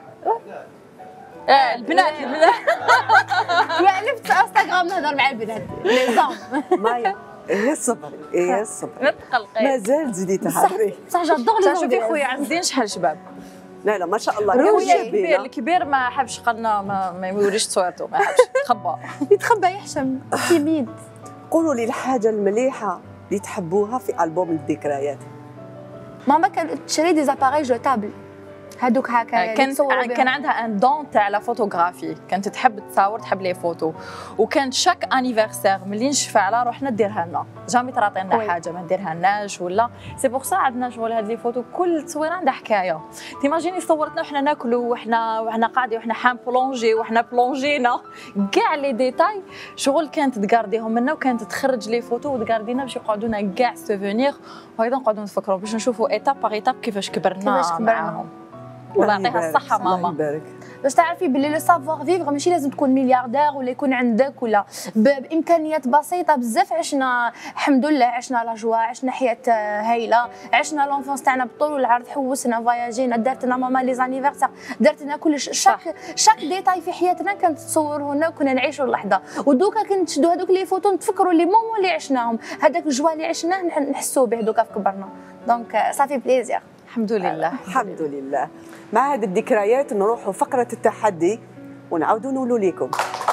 البنات ما لفت انستغرام نهضر مع البنات لي زون. مايا هي الصبر، هي الصبر. ما تقلقي مازال تزيدي تهضري. صح جادور لي شوفي خويا عزين شحال شباب. لا ما شاء الله. روجي الكبير ما حبش قالنا ما يوريش تصويرته، ما حبش تخبى. يتخبى يحشم تيميد. قولوا لي الحاجه المليحه اللي تحبوها في البوم الذكريات. ماما كانت تشري دي زاباري جوتابل هادوك هكا كان عندها ان دون تاع لا فوتوغرافي، كانت تحب تصور تحب لي فوتو، وكانت شاك انيفرسير ملي نشفى على روحنا ديرها لنا، جامي تعطي لنا حاجه ما نديرها لناش ولا سي بوغ سا عندنا شغل هاد لي فوتو كل تصويره عندها حكايه. تيماجيني صورتنا وحنا ناكلوا وحنا قاعدين وحنا حام بلونجي وحنا بلونجينا كاع لي ديتاي شغل كانت تقارديهم منا، وكانت تخرج لي فوتو وتقاردينا باش يقعدونا كاع سوفونير، وهكذا نقعدوا نفكروا باش نشوفوا ايتاب باغ ايتاب كيفاش كبرنا معاهم. والله يعطيها الصحة ماما. الله يبارك. باش تعرفي باللي لو سافوار فيفغ ماشي لازم تكون ملياردير ولا يكون عندك ولا بامكانيات بسيطه بزاف. عشنا الحمد لله، عشنا لا جوا، عشنا حياه هايله، عشنا لونفونس تاعنا بالطول والعرض، حوسنا فواياجينا، دارت لنا ماما لي زانيفرسير، دارت لنا كلش. شاك ديتاي في حياتنا كانت تصوره لنا وكنا نعيشوا اللحظه. ودوكا كنشدوا هذوك لي فوتو نتفكروا لي مومون اللي عشناهم، هذاك الجوا اللي عشناه نحسوا به دوكا في كبرنا. دونك صافي بليزير. الحمد لله. الحمد لله. مع هذه الذكريات نروحوا فقرة التحدي ونعاودوا نقولوا لكم.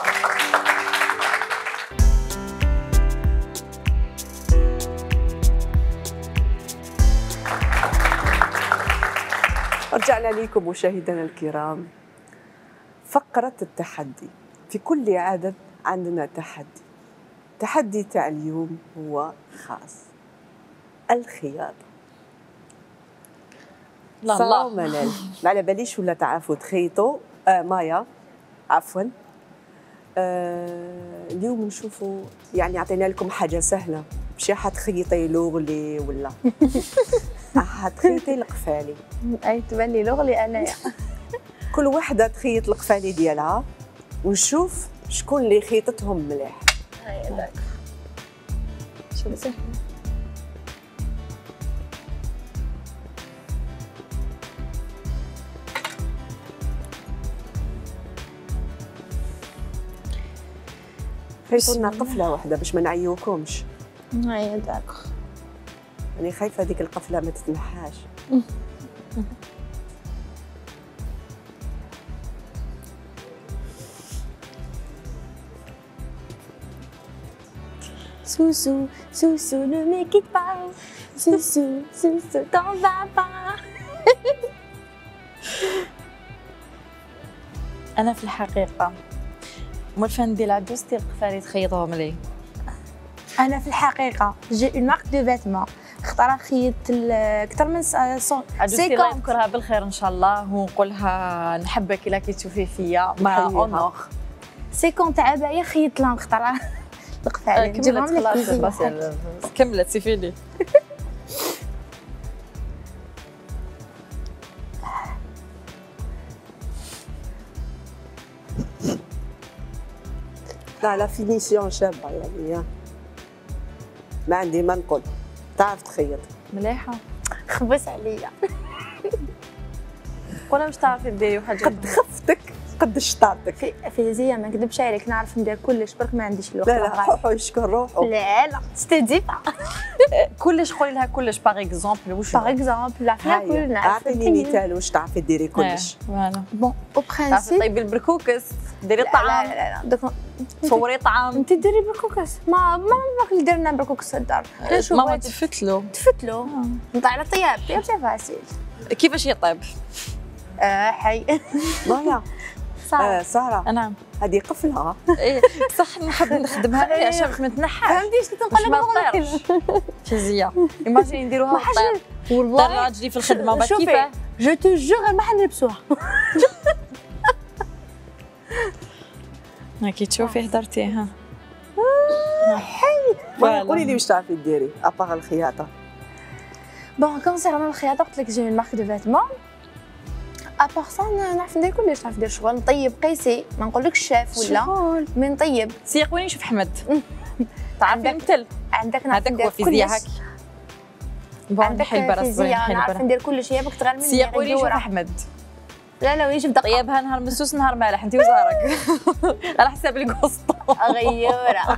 رجعنا لكم مشاهدينا الكرام. فقرة التحدي. في كل عدد عندنا تحدي. التحدي تاع اليوم هو خاص الخياطة. الله منال، ما على باليش ولا تعرفوا تخيطوا. مايا عفوا. اليوم نشوفوا يعني عطينا لكم حاجه سهله، ماشي حتخيطي لوغلي ولا حتخيطي القفالي. اي تبان لي لغلي انايا. كل وحده تخيط القفالي ديالها ونشوف شكون اللي خيطتهم مليح. هاي داك شو سهل. خيطوا لنا قفله واحده باش ما نعيوكمش. هاي داك. يعني خايفه هذيك القفله ما تتنحاش. Sousou, Sousou, ne me quitte pas. Sousou, Sousou, t'en vas pas. انا في الحقيقه مولفه ندير العدوس ديال القفالي تخيطهم لي. انا في الحقيقه جي اون مارك دو فيتمون اختار خيط اكثر من عدوسي الله يذكرها بالخير ان شاء الله ونقولها نحبك الا كي تشوفي فيا ما اونور. سيكون تاع عبايه خيط لها نختار القفالي. كملت سيفيني. لا فينيسيون شابه يعني ما عندي ما نقول. تعرف تخيط مليحه. خبس عليا. ولا مش تعرفي ديري حاجه قد خفتك قد شطارتك. في زيا ما نكذبش عليك نعرف ندير كلش برك ما عنديش الوقت. لا روحوا يشكر روحوا. لا ستدي كلش قولي لها كلش باغ اكزومبل واش باغ اكزومبل نعرف كل نعرف. اعطيني مثال واش تعرفي ديري كلش. فوالا بون او تعرفي برانسيب. طيبي البركوكس ديري الطعام. لا دوك تصوري طعام. انت ديري بركوكس. ما باغي ندير لنا بركوكس في الدار. ماما تفتلو تفتلو نطلع على طياب سي فاسيل. كيفاش يطيب؟ حي مايا ساره نعم هذه قفله. ايه صح نحب نخدمها لي عشان باش ما تنحاش. فهمتي شنو باش تنقول ما لك؟ تطيرش. شزيه ايماجيني نديروها وطير. والله طير راجلي في الخدمه بعد شوفي كيفاه. جو تو جور ما حنلبسوها. هاكي تشوفي هدرتي ها. قولي لي واش تعرفي ديري ابار الخياطه. بون كونسيرنون الخياطه قلت لك جاي من مارك دو فيتمون. ابار سا نعرف ندير كلش. نعرف ندير شغل نطيب قيسي ما نقولكش شاف ولا من طيب. سيقوني نشوف حمد. تعرفي مثل عندك نعرف هذاك ندير هو فيزياء كلش. هاكي. عندك فيزياء نعرف ندير كلش. هي بك تغير مني سيقوني نشوف حمد. لا ويجي بدقه. طيبها نهار مسوس نهار مالح انت وزارك. على حساب الكوسطو. غيوره.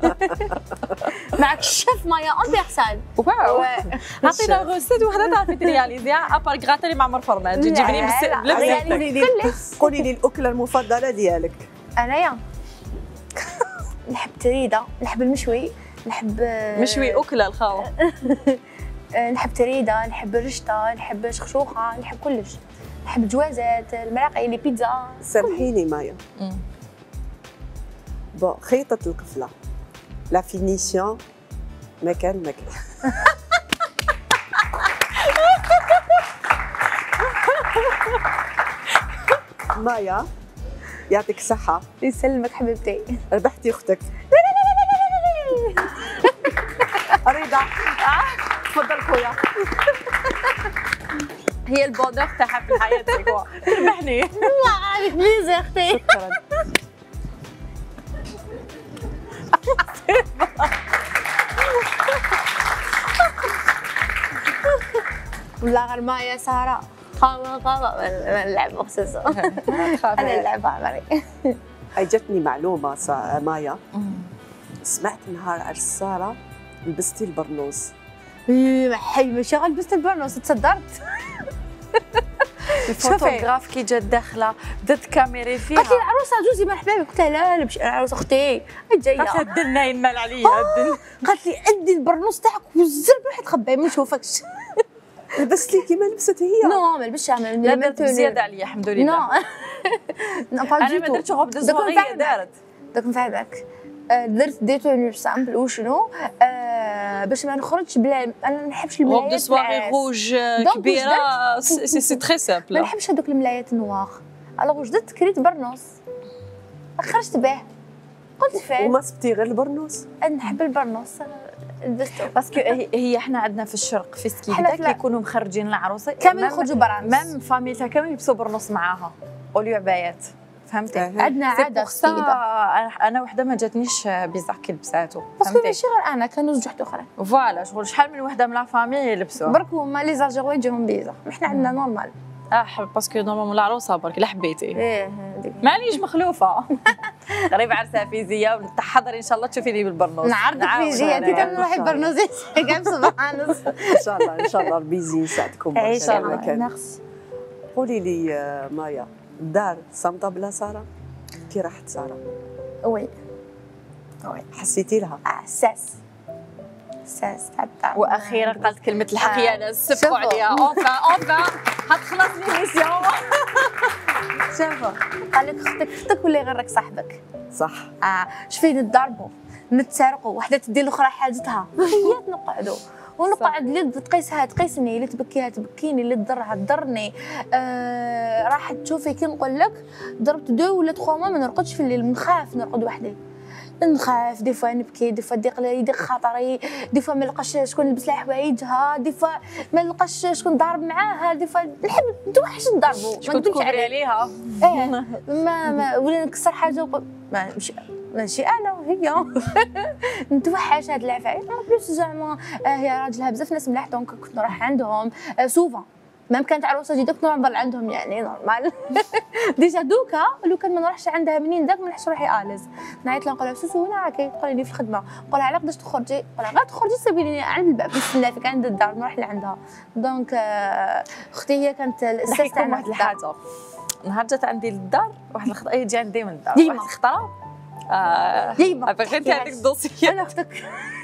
معك الشيف مايا اون بيرسون. واو عطينا غوستات وحده تعرفي ترياليزي ابار غاتري مع مر فرماج تجيبني بلبس. قولي لي الاكله المفضله ديالك. انايا نحب تريده، نحب المشوي، نحب مشوي اكله الخاوه. نحب تريده، نحب رشطه، نحب شخشوخه، نحب كلش. نحب الجوازات، المراقي، لي بيتزا. سامحيني مايا. بون خيطة القفله لا فينيسيون مكان. مايا يعطيك الصحة. يسلمك حبيبتي. ربحتي اختك. رضا تفضل خويا. هي البونور تاعها في الحياه سيكوا ربحني. الله عليك بليز يا اختي. شكرا. ولا غير ما يا ساره خاوه نلعب خصوصا. انا نلعب عمري. اجتني معلومه مايا، سمعت نهار عرس ساره لبستي البرنوس. حي ماشي غير لبست البرنوس تصدرت. الفوتوغراف كي جات داخله بدات كاميري فيها قالت لي العروسه جوزي مرحبا بك. قلت لها لا لا مش العروسه اختي جايه. قالت لها الدنا ينمال عليا الدن. قالت لي ادي البرنوس تاعك والزرب روحي تخبي ما نشوفكش. لبستي كيما لبست هي. نو ما لبسش لا درت زياده عليا الحمد لله. نو انا ما درتش غوب دزوغيه دارت. دوك نفهمك. درت ديتوني سامبل وشنو باش ما نخرجش بلا. انا ما نحبش الملايات. غوب دو سواري روج كبيره سي تري سامبل. ما نحبش هذوك الملايات النواغ. الوغ جدت كريت برنوس خرجت به. قلت فين وما سبتي غير البرنوس. نحب البرنوس لبستو. باسكو هي احنا عندنا في الشرق في سكيدا كيكونوا مخرجين العروسه كامل يخرجوا برانس. مام فاميلتها كامل يلبسوا برنوس معاها اوليو عبايات. فهمتي؟ عندنا عاده في سكيدا. انا وحده ما جاتنيش بيزاح كي لبساتو. باسكو ماشي غير انا كانوا زوج واحد اخرى. فوالا شغل شحال من وحده من لا فامي يلبسوها. برك هما لي زاجيرو يجيهم بيزاح. حنا عندنا نورمال. باسكو نورمالمون العروسه برك لا حبيتي. ايه مانيش مخلوفه. غريب عرسها فيزياء ونتحضري ان شاء الله تشوفيني بالبرنوس. نعرضك فيزياء انت تعمل روحي برنوزي كاع سبحان الله. ان شاء الله ان شاء الله بيزي يساعدكم ان شاء الله. ناقص. قولي لي مايا، الدار صامته بلا ساره؟ كي راحت ساره وي حسيتي لها؟ ساس تاع الدار. واخيرا قالت كلمه الحق يا ناس سبقوا عليها. اوفا حتخلص ليميسيون. شوفوا قال لك اختك ولا غير راك صاحبك. صح. شفي نتضاربوا نتسارقوا وحده تدير الاخرى حاجتها. خيات نقعدوا ونقعد اللي تقيسها تقيسني، اللي تبكيها تبكيني، اللي تضرها تضرني. راح تشوفي كي نقول لك ضربت 2 ولا 3 ما نرقدش في الليل. نخاف نرقد وحدي. نخاف دي فوا نبكي، دي فوا يضيق خاطري، دي فوا ما نلقاش شكون نلبس لها حوايجها، دي فوا ما نلقاش شكون نضارب معاها، دي فوا نحب نتوحش نضربوا شكون تكبري عليها. ما ولا نكسر حاجه ماشي انا وهي. نتوحش هاد العفايس. بلوس زعما هي راجلها بزاف ناس ملاح دونك كنت نروح عندهم سوفا. مام كانت عروسه جديده كنت نضل عندهم يعني نورمال. ديجا دوكا لو كان ما نروحش عندها منين داك ما نحش روحي اليز. نعيط لها نقول لها سوسو وين راكي؟ تقول لي في الخدمه. نقول لها على قداش تخرجي؟ نقول لها غير تخرجي سيبي لي عند الباب نستنى فيك عند الدار نروح لعندها. دونك اختي هي كانت الاساس تاعنا. واحد الحاجه نهار جات عندي للدار واحد الخطره هي تجي عندي من الدار ديما. واحد الخطره ديما بغيتي عندك الدوسيه. انا اختك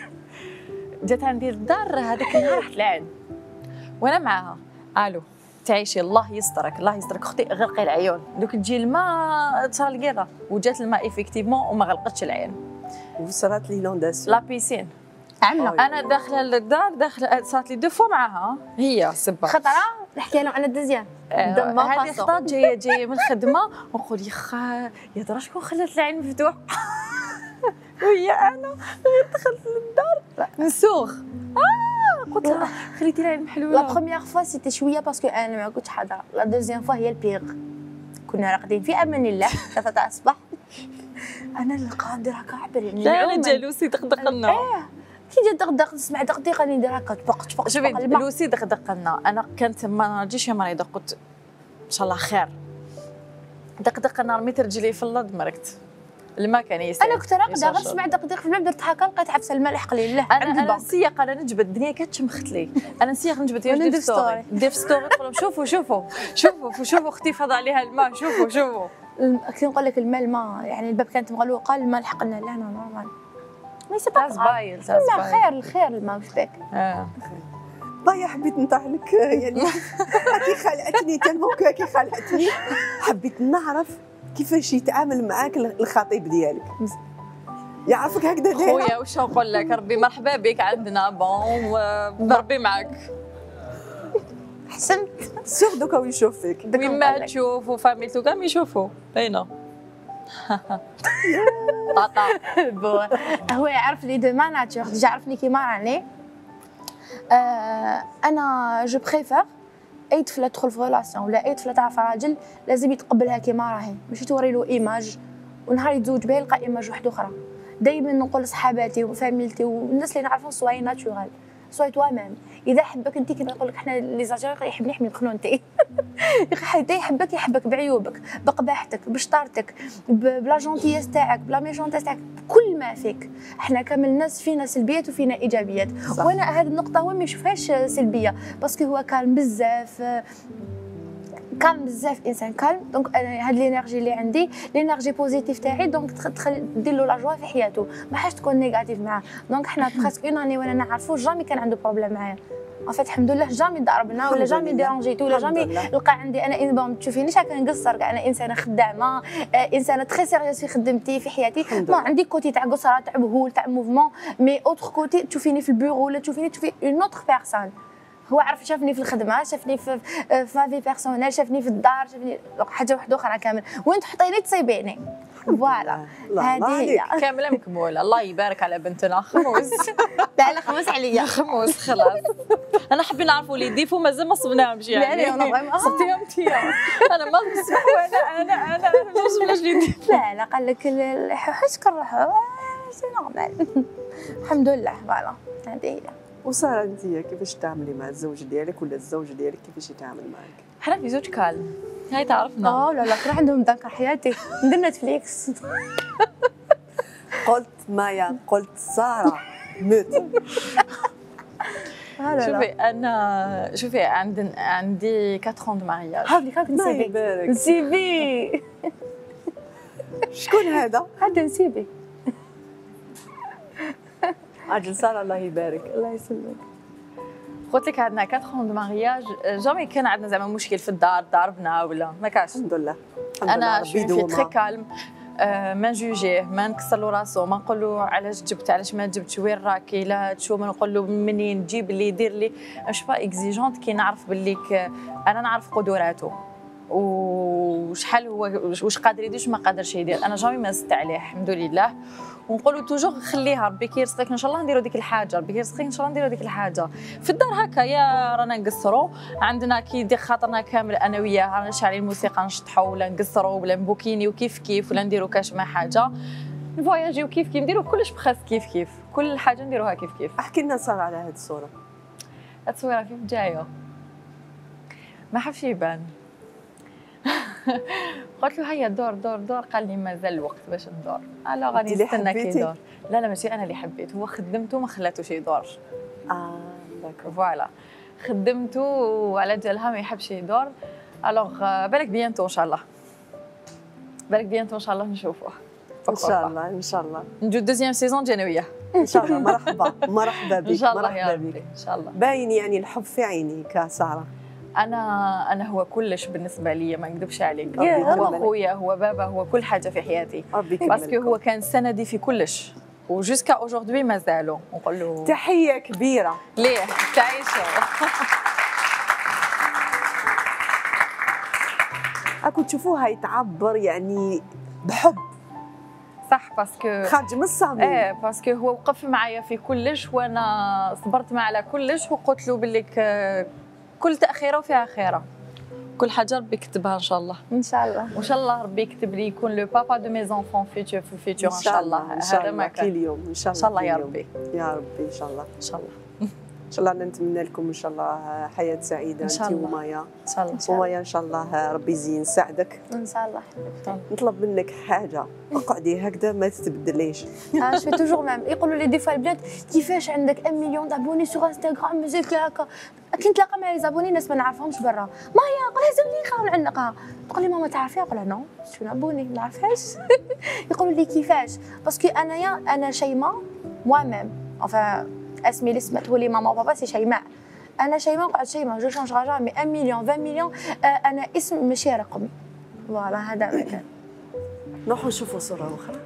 جات عندي للدار هذاك النهار رحت لعند وانا معاها. الو تعيشي الله يسترك الله يسترك اختي غرقي العيون. دوك تجي الماء صار القيره وجات الماء افيكتيفمون وما غلقتش العين. وصرات لي لونداسيون. لا بيسين عمنا انا داخله للدار داخله صارت لي 2 فوا معاها هي سبه خطره نحكي لهم انا الدزيان. هذه خطات جايه من الخدمه ونقول يا ترى شكون خلات العين مفتوح. وهي انا دخلت للدار نسوخ. قلت لها خليتي العين محلوله. لا بروميير فوا سيتي شويه باسكو انا ما كنتش حاضره. لا دوزيام فوا هي البيغ. كنا راقدين في امان الله 3 تاع الصباح. انا اللي قادر هكا عبر يعني. لا انا جالوسي دقدقنا. كي جا دغدغ نسمع دغدغه راني ندير هكا تبقت شوفي لوسي دقدقنا. انا كانت ما نجيش مريضه قلت ان شاء الله خير. دقدقنا رميت رجلي في الارض مركت الماء كان يسيل. انا كنت راقده غير سمعت دقدق في الباب درت هكا لقيت عفسه الملح قليل له انا نسيق انا نجبد الدنيا كتشمخت لي. انا نسيق نجبد ندير في ستوري ندير في ستوري نقول شوفوا اختي فاض عليها الماء شوفوا. كي نقول لك الماء يعني الباب كانت مغلوقه الماء لحق لنا لهنا نورمال. ما يسبق زبايل خير الماء واش بك. بايا حبيت نطرح لك يعني كي خلعتني تموك كي خلعتني حبيت نعرف كيفاش يتعامل معاك الخطيب ديالك. يعرفك هكذا دايره خويا واش نقول لك ربي مرحبا بك عندنا بون ربي معك. حسنت سيغ دوكا ويشوف فيك وين ما تشوف وفاميلتو كاع يشوفوا باينه. طاطا هو يعرف لي دو ما ناتور ديجا عرفني كيما راني. انا جو بريفير اي طفله تدخل في غولاسيون ولا اي طفله تعرف راجل لازم يتقبلها كيما راهي، ماشي توري له ايماج ونهار يتزوج بها يلقى ايماج واحده اخرى. دائما نقول لصحاباتي وفاميلتي والناس اللي نعرفهم سواي ناتشورال سواي توا مام. اذا حبك انت كيما يقول لك حنا لي زاجيريان يحبني يحمي دخلوا انت حتى يحبك بعيوبك بقباحتك بشطارتك بلا جونتيس تاعك بلا ميجونتيس تاعك بكل ما فيك. احنا كامل الناس فينا سلبيات وفينا ايجابيات. صح. وانا هذه النقطه هو ما يشوفهاش سلبيه باسكو هو كالم بزاف انسان كالم. دونك انا هاد لينيرجي اللي عندي لينيرجي بوزيتيف تاعي دونك تخلي دير له لا جوا في حياته ما حاش تكون نيجاتيف معاه. دونك حنا بريسك اون اني وانا نعرفو جامي كان عنده بروبليم معايا ان فيت الحمد لله جامي ضربنا ولا جامي ديرانجيتو ولا جامي لقى عندي انا بون تشوفينيش هكا نقصر كاع انا انسانه خدامه انسانه تري سيريوس في خدمتي في حياتي. ما عندي كوتي تاع قصره تاع بهول تاع موفمون مي اوتر كوتي تشوفيني في البيرو ولا تشوفي اون اوتر بيرسون. هو عرف شافني في الخدمه شافني في فافي بيرسونيل شافني في الدار شافني حاجه واحده اخرى كامل وين تحطيني تصيبيني. فوالا هذه هي كامله مكموله. الله يبارك على بنتنا خموس. لا لا خمس عليا خموس خلاص. انا حابين نعرفوا لي ديفو مازال ما صبناهمش يعني. لا انا صبتيهم انت. انا ما نسمح انا ما صبناش لي ديفو. لا قال لك حس كنروحوا سي نورمال الحمد لله. فوالا هذه هي. وساره انت كيفاش تعاملي مع الزوج ديالك ولا الزوج ديالك كيفاش يتعامل معك؟ حنا في زوج كالم هاي تعرفنا. لا كان عندهم ذكر حياتي ندير نتفليكس. قلت مايا قلت ساره موت. شوفي عندي 4 دو مارياج. هاولي كاك نسيبي شكون هذا؟ هذا نسيبي اجل ساره الله يبارك. الله يسلمك. قلت لك عندنا 4 دو مارياج جامي كان عندنا زعما مشكل في الدار ضربنا ولا ما كاش. الحمد لله. انا في تري كالم ما نجوجيه ما نكسر له راسو ما نقول له علاش جبت علاش ما جبتش وين راكي لا تشوف ما نقول له منين تجيب لي دير لي مش با اكزيجونت كي نعرف باللي انا نعرف قدراته وشحال هو واش قادر يدير واش ما قادرش يدير. انا جامي ما زدت عليه الحمد لله ونقولوا توجور خليها ربي كيرزقك ان شاء الله نديروا ديك الحاجه ربي كيرزقك ان شاء الله نديروا ديك الحاجه. في الدار هكا يا رانا نقصروا عندنا كي يدير خاطرنا كامل انا وياه رانا شاعلين الموسيقى نشطحوا ولا نقصروا ولا نبوكينيو كيف ولا نديروا كاش ما حاجه نفواياجيو كيف نديروا كلش بخاص كيف كل حاجه نديروها كيف. احكي لنا ساره على هذه الصوره. هاد الصوره كيف جايه ما حبش يبان. قلت له هيا دور قال لي مازال الوقت باش ندور. الا غادي نستنى كي يدور. لا ماشي انا اللي حبيت هو خدمته ما خلاتوش يدور. داكور. فوالا خدمته وعلى جالها ما يحبش يدور. الوغ بالك بيانتو ان شاء الله ان شاء الله نشوفوه ان شاء الله نجو دوزيام سيزون جنويه ان شاء الله. مرحبا بك ان شاء الله يا ربي ان شاء الله. باين يعني الحب في عينيك ساره. انا هو كلش بالنسبه لي ما نكذبش عليك. هو خويا هو بابا هو كل حاجه في حياتي باسكو هو كان سندي في كلش وجوسكا اوجوردي مازالو نقول له تحيه كبيره ليه تعيشوا. اكو تشوفوها يتعبر يعني بحب صح باسكو خارج من الصميم. باسكو هو وقف معايا في كلش وانا صبرت معاه على كلش وقلت له باللي كل تاخيره وفيها خيره كل حاجه ربي يكتبها ان شاء الله ان شاء الله وان شاء الله ربي يكتب لي يكون لو بابا دو مي زونفون فيتور في الفيتور ان شاء الله. هذا ما كان اليوم ان شاء الله يا ربي ان شاء الله ان شاء الله نتمنى لكم ان شاء الله حياه سعيده انت ومايا ان شاء الله ومايا ان شاء الله ربي يزين يساعدك ان شاء الله. نطلب منك حاجه اقعدي هكذا ما تتبدليش. جو في توجور ميم يقولوا لي دي فوا البنات كيفاش عندك 1 مليون دابوني سوغ انستغرام مازال هكا كي نتلاقى مع لي زابوني ناس ما نعرفهمش برا مايا قولها زولي خاو نعنقها تقول لي ماما تعرفيها نقول لها نو شنو ابوني ما نعرفهاش. يقولوا لي كيفاش باسكو انا شيماء موا ميم enfin اسمي اللي سمته لي ماما وبابا سي شيماء. انا شيماء نقعد شيماء جو شونج جامي 1 مليون 20 مليون انا اسم ماشي رقم. فوالا هذا ما كان. نروحوا نشوفوا صوره اخرى.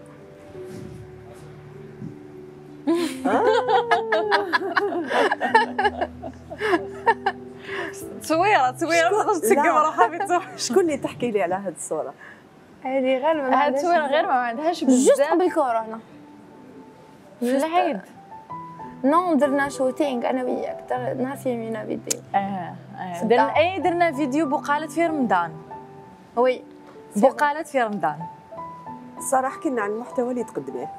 تصويره خرجت تسقم روحها في التصوير. شكون اللي تحكي لي على هذه الصوره؟ هذه غير هذه التصويره غير ما عندهاش بزاف قبل كورونا في العيد نو درنا شوتينغ انا وياك نهار فيلمينا فيديو. درنا فيديو بقالة في رمضان. وي بقالة في رمضان. صراحه احكي لنا عن المحتوى اللي تقدميه.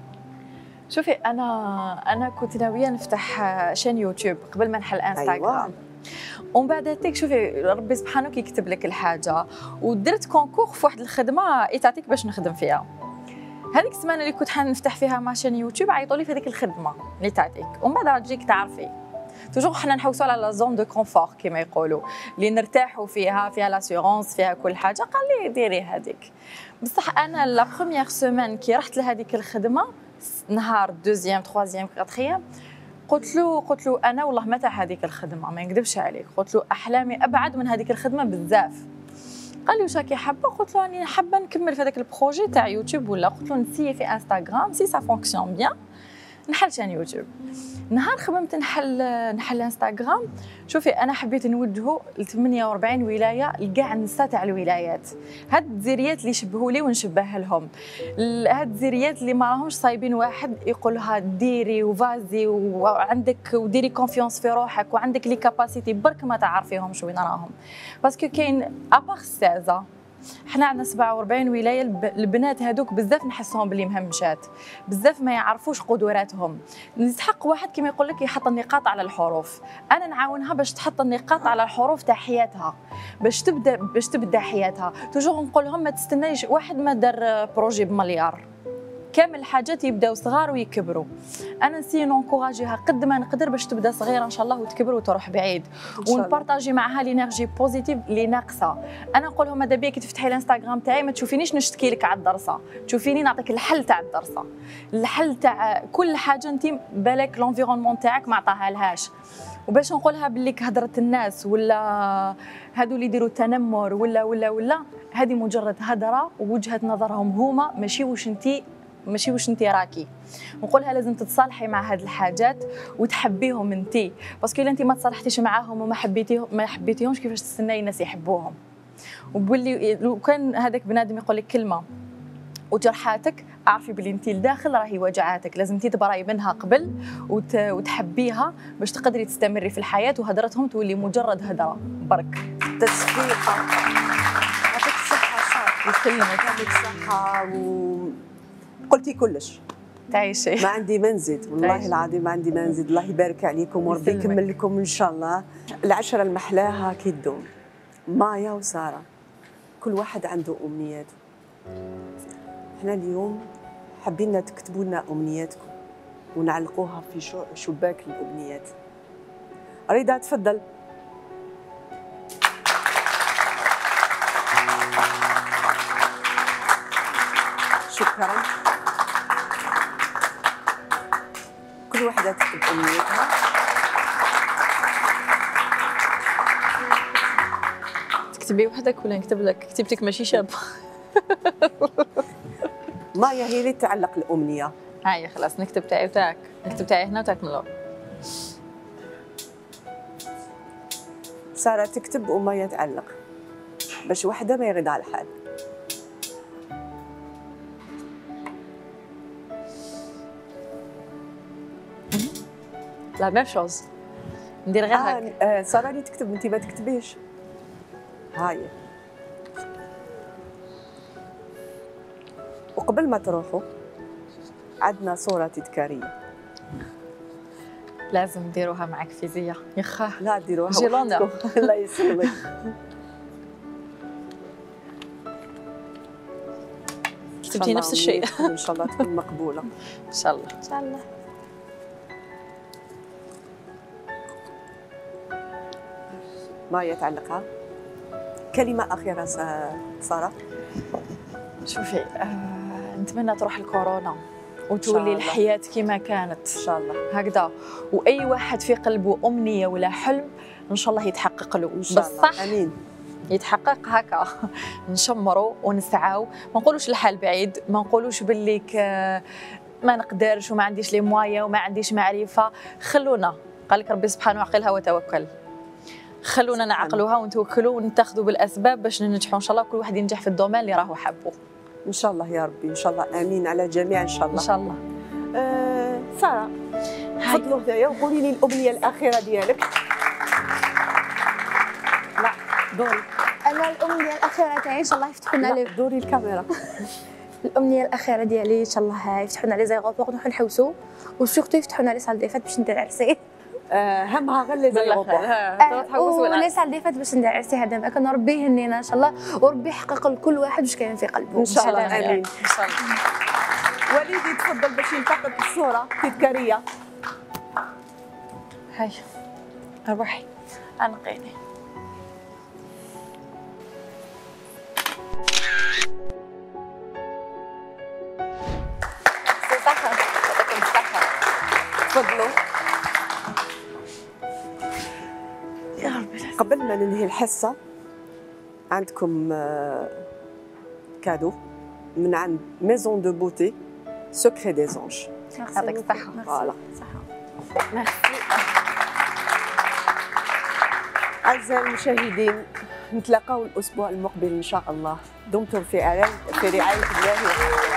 شوفي انا كنت ناويه نفتح شان يوتيوب قبل ما نحل انستغرام. أيوة. ومن بعد هيك شوفي ربي سبحانه كيكتب لك الحاجه، ودرت كونكور في واحد الخدمه تعطيك باش نخدم فيها. هذيك السمانه اللي كنت حنفتح فيها ماشين يوتيوب عيطوا لي في هذيك الخدمه اللي تعطيك، ومن بعد راه تجيك تعرفي توجور حنا نحوسوا على لا زون دو كونفور كما يقولوا، اللي نرتاحوا فيها لاسيورونس فيها كل حاجه. قال لي ديري هذيك. بصح انا لا بروميير سيمين كي رحت لهذيك الخدمه نهار دوزيام تروازيام كاتريام قلت له انا والله ما تاع هذيك الخدمه ما نكذبش عليك، قلت له احلامي ابعد من هذيك الخدمه بزاف. قال لي واش راكي حابه؟ قلت له راني حابه نكمل في هذاك البروجي تاع يوتيوب، ولا قلت له نسيي في انستغرام سي سا فونكسيون بيان نحل شان يوتيوب. نهار خممت نحل انستغرام، شوفي انا حبيت نوجهه ل 48 ولايه لكاع النساء تاع الولايات. هاد الجزيريات اللي يشبهوا لي ونشبه لهم، هاد الجزيريات اللي ما راهمش صايبين واحد يقول لها ديري وفازي وعندك وديري كونفيونس في روحك وعندك لي كاباسيتي برك ما تعرفيهمش وين راهم. باسكو كاين ابار السازه حنا عندنا 47 ولايه، البنات هذوك بزاف نحسهم باللي مهمشات، بزاف ما يعرفوش قدراتهم. يستحق واحد كما يقول لك يحط النقاط على الحروف. انا نعاونها باش تحط النقاط على الحروف تاع حياتها، باش تبدا حياتها. توجور نقول لهم ما تستنايش واحد ما دار بروجي بمليار، كامل الحاجات يبداو صغار ويكبروا. انا نسي نونكوراجيها قد ما نقدر باش تبدا صغيره ان شاء الله وتكبر وتروح بعيد، ونبارطاجي معها لينيرجي بوزيتيف اللي ناقصه. انا نقول لهم ماذا بيا كي تفتحي الانستغرام تاعي ما تشوفينيش نشتكي لك على الدرسه، تشوفيني نعطيك الحل تاع الدرسه، الحل تاع كل حاجه انت بالك لونفيرونمون تاعك ما عطاها لهاش. وباش نقولها باللي هضره الناس ولا هادو اللي يديروا التنمر ولا هذه مجرد هضره ووجهه نظرهم هما، ماشي واش انت راكي. نقولها لازم تتصالحي مع هاد الحاجات وتحبيهم انت، باسكو الا انت ما تصالحتيش معاهم وما حبيتيهمش كيفاش تستناي الناس يحبوهم. وباللي لو كان هذاك بنادم يقول لك كلمه وجرحاتك اعرفي باللي انت الداخل راهي وجعاتك، لازم تبراي منها قبل وتحبيها باش تقدري تستمري في الحياه، وهدرتهم تولي مجرد هدره برك. تصفيقه. يعطيك الصحه صافي. يعطيك الصحه قلتي كلش. تعيشي. ما عندي ما نزيد والله العظيم، ما عندي ما نزيد. الله يبارك عليكم وربي يكمل لكم ان شاء الله العشره المحلاها كي تدوم. مايا وساره كل واحد عنده امنياته. احنا اليوم حابين تكتبوا لنا امنياتكم ونعلقوها في شباك الامنيات. رضا تفضل. شكرا. كل وحده تكتب امنيتها. تكتبي وحدك ولا نكتب لك؟ كتبتك ماشي شابه. مايا هي اللي تعلق الامنيه. هاي خلاص نكتب تاعي وتاعك، نكتب تاعي هنا وتاعك من اللور. ساره تكتب ومايا تعلق باش وحده ما يغيضها الحال. لا ميم شوز ندير غير هكا. ساره اللي تكتب وانت ما تكتبيش. هاي وقبل ما تروحوا عندنا صوره تذكاريه لازم نديروها معك فيزياء يخا. لا ديروها جيلوندا. الله يسلمك. كتبتي نفس الشيء. ان شاء الله تكون مقبوله. ان شاء الله ان شاء الله. مايا تعلقها. كلمه اخيره ساره. شوفي نتمنى تروح الكورونا وتولي الحياه كما كانت ان شاء الله هكذا، واي واحد في قلبه امنيه ولا حلم ان شاء الله يتحقق له. ان شاء الله. بصح امين. يتحقق هكا نشمروا ونسعاو، ما نقولوش الحال بعيد، ما نقولوش باللي ما نقدرش وما عنديش لي موايا وما عنديش معرفه. خلونا، قال لك ربي سبحانه عقلها وتوكل، خلونا نعقلوها ونتوكلوا ونتخذوا بالاسباب باش ننجحوا ان شاء الله. كل واحد ينجح في الدومين اللي راهو حابه ان شاء الله يا ربي. ان شاء الله امين على الجميع ان شاء الله. ان شاء الله. ساره تفضلوا هنايا وقولي لي الامنيه الاخيره ديالك. لا دوري. انا الامنيه الاخيره تاعي ان شاء الله يفتحوا لنا لا دوري الكاميرا. الامنيه الاخيره ديالي ان شاء الله يفتحوا لنا لي زيغوبور نروحوا نحوسوا وسورتو يفتحوا لنا لي سال دي فات باش ندير عرسي. همها غير لي زيغوبور. ولي سال دي فات باش ندير عرسي هذا ما كان ربي يهنينا ان شاء الله وربي يحقق لكل واحد واش كاين في قلبه ان شاء الله. امين ان شاء الله. وليدي تفضل باش يلتقط الصوره تذكاريه. هاي روحي انقيني. تفضلوا. يا ربي قبل ما ننهي الحصه عندكم كادو من عند ميزون دو بوتي سكري دي زونج. يعطيك الصحة. فوالا. أعزائي المشاهدين نتلاقاو الأسبوع المقبل إن شاء الله. دمتم في رعاية الله.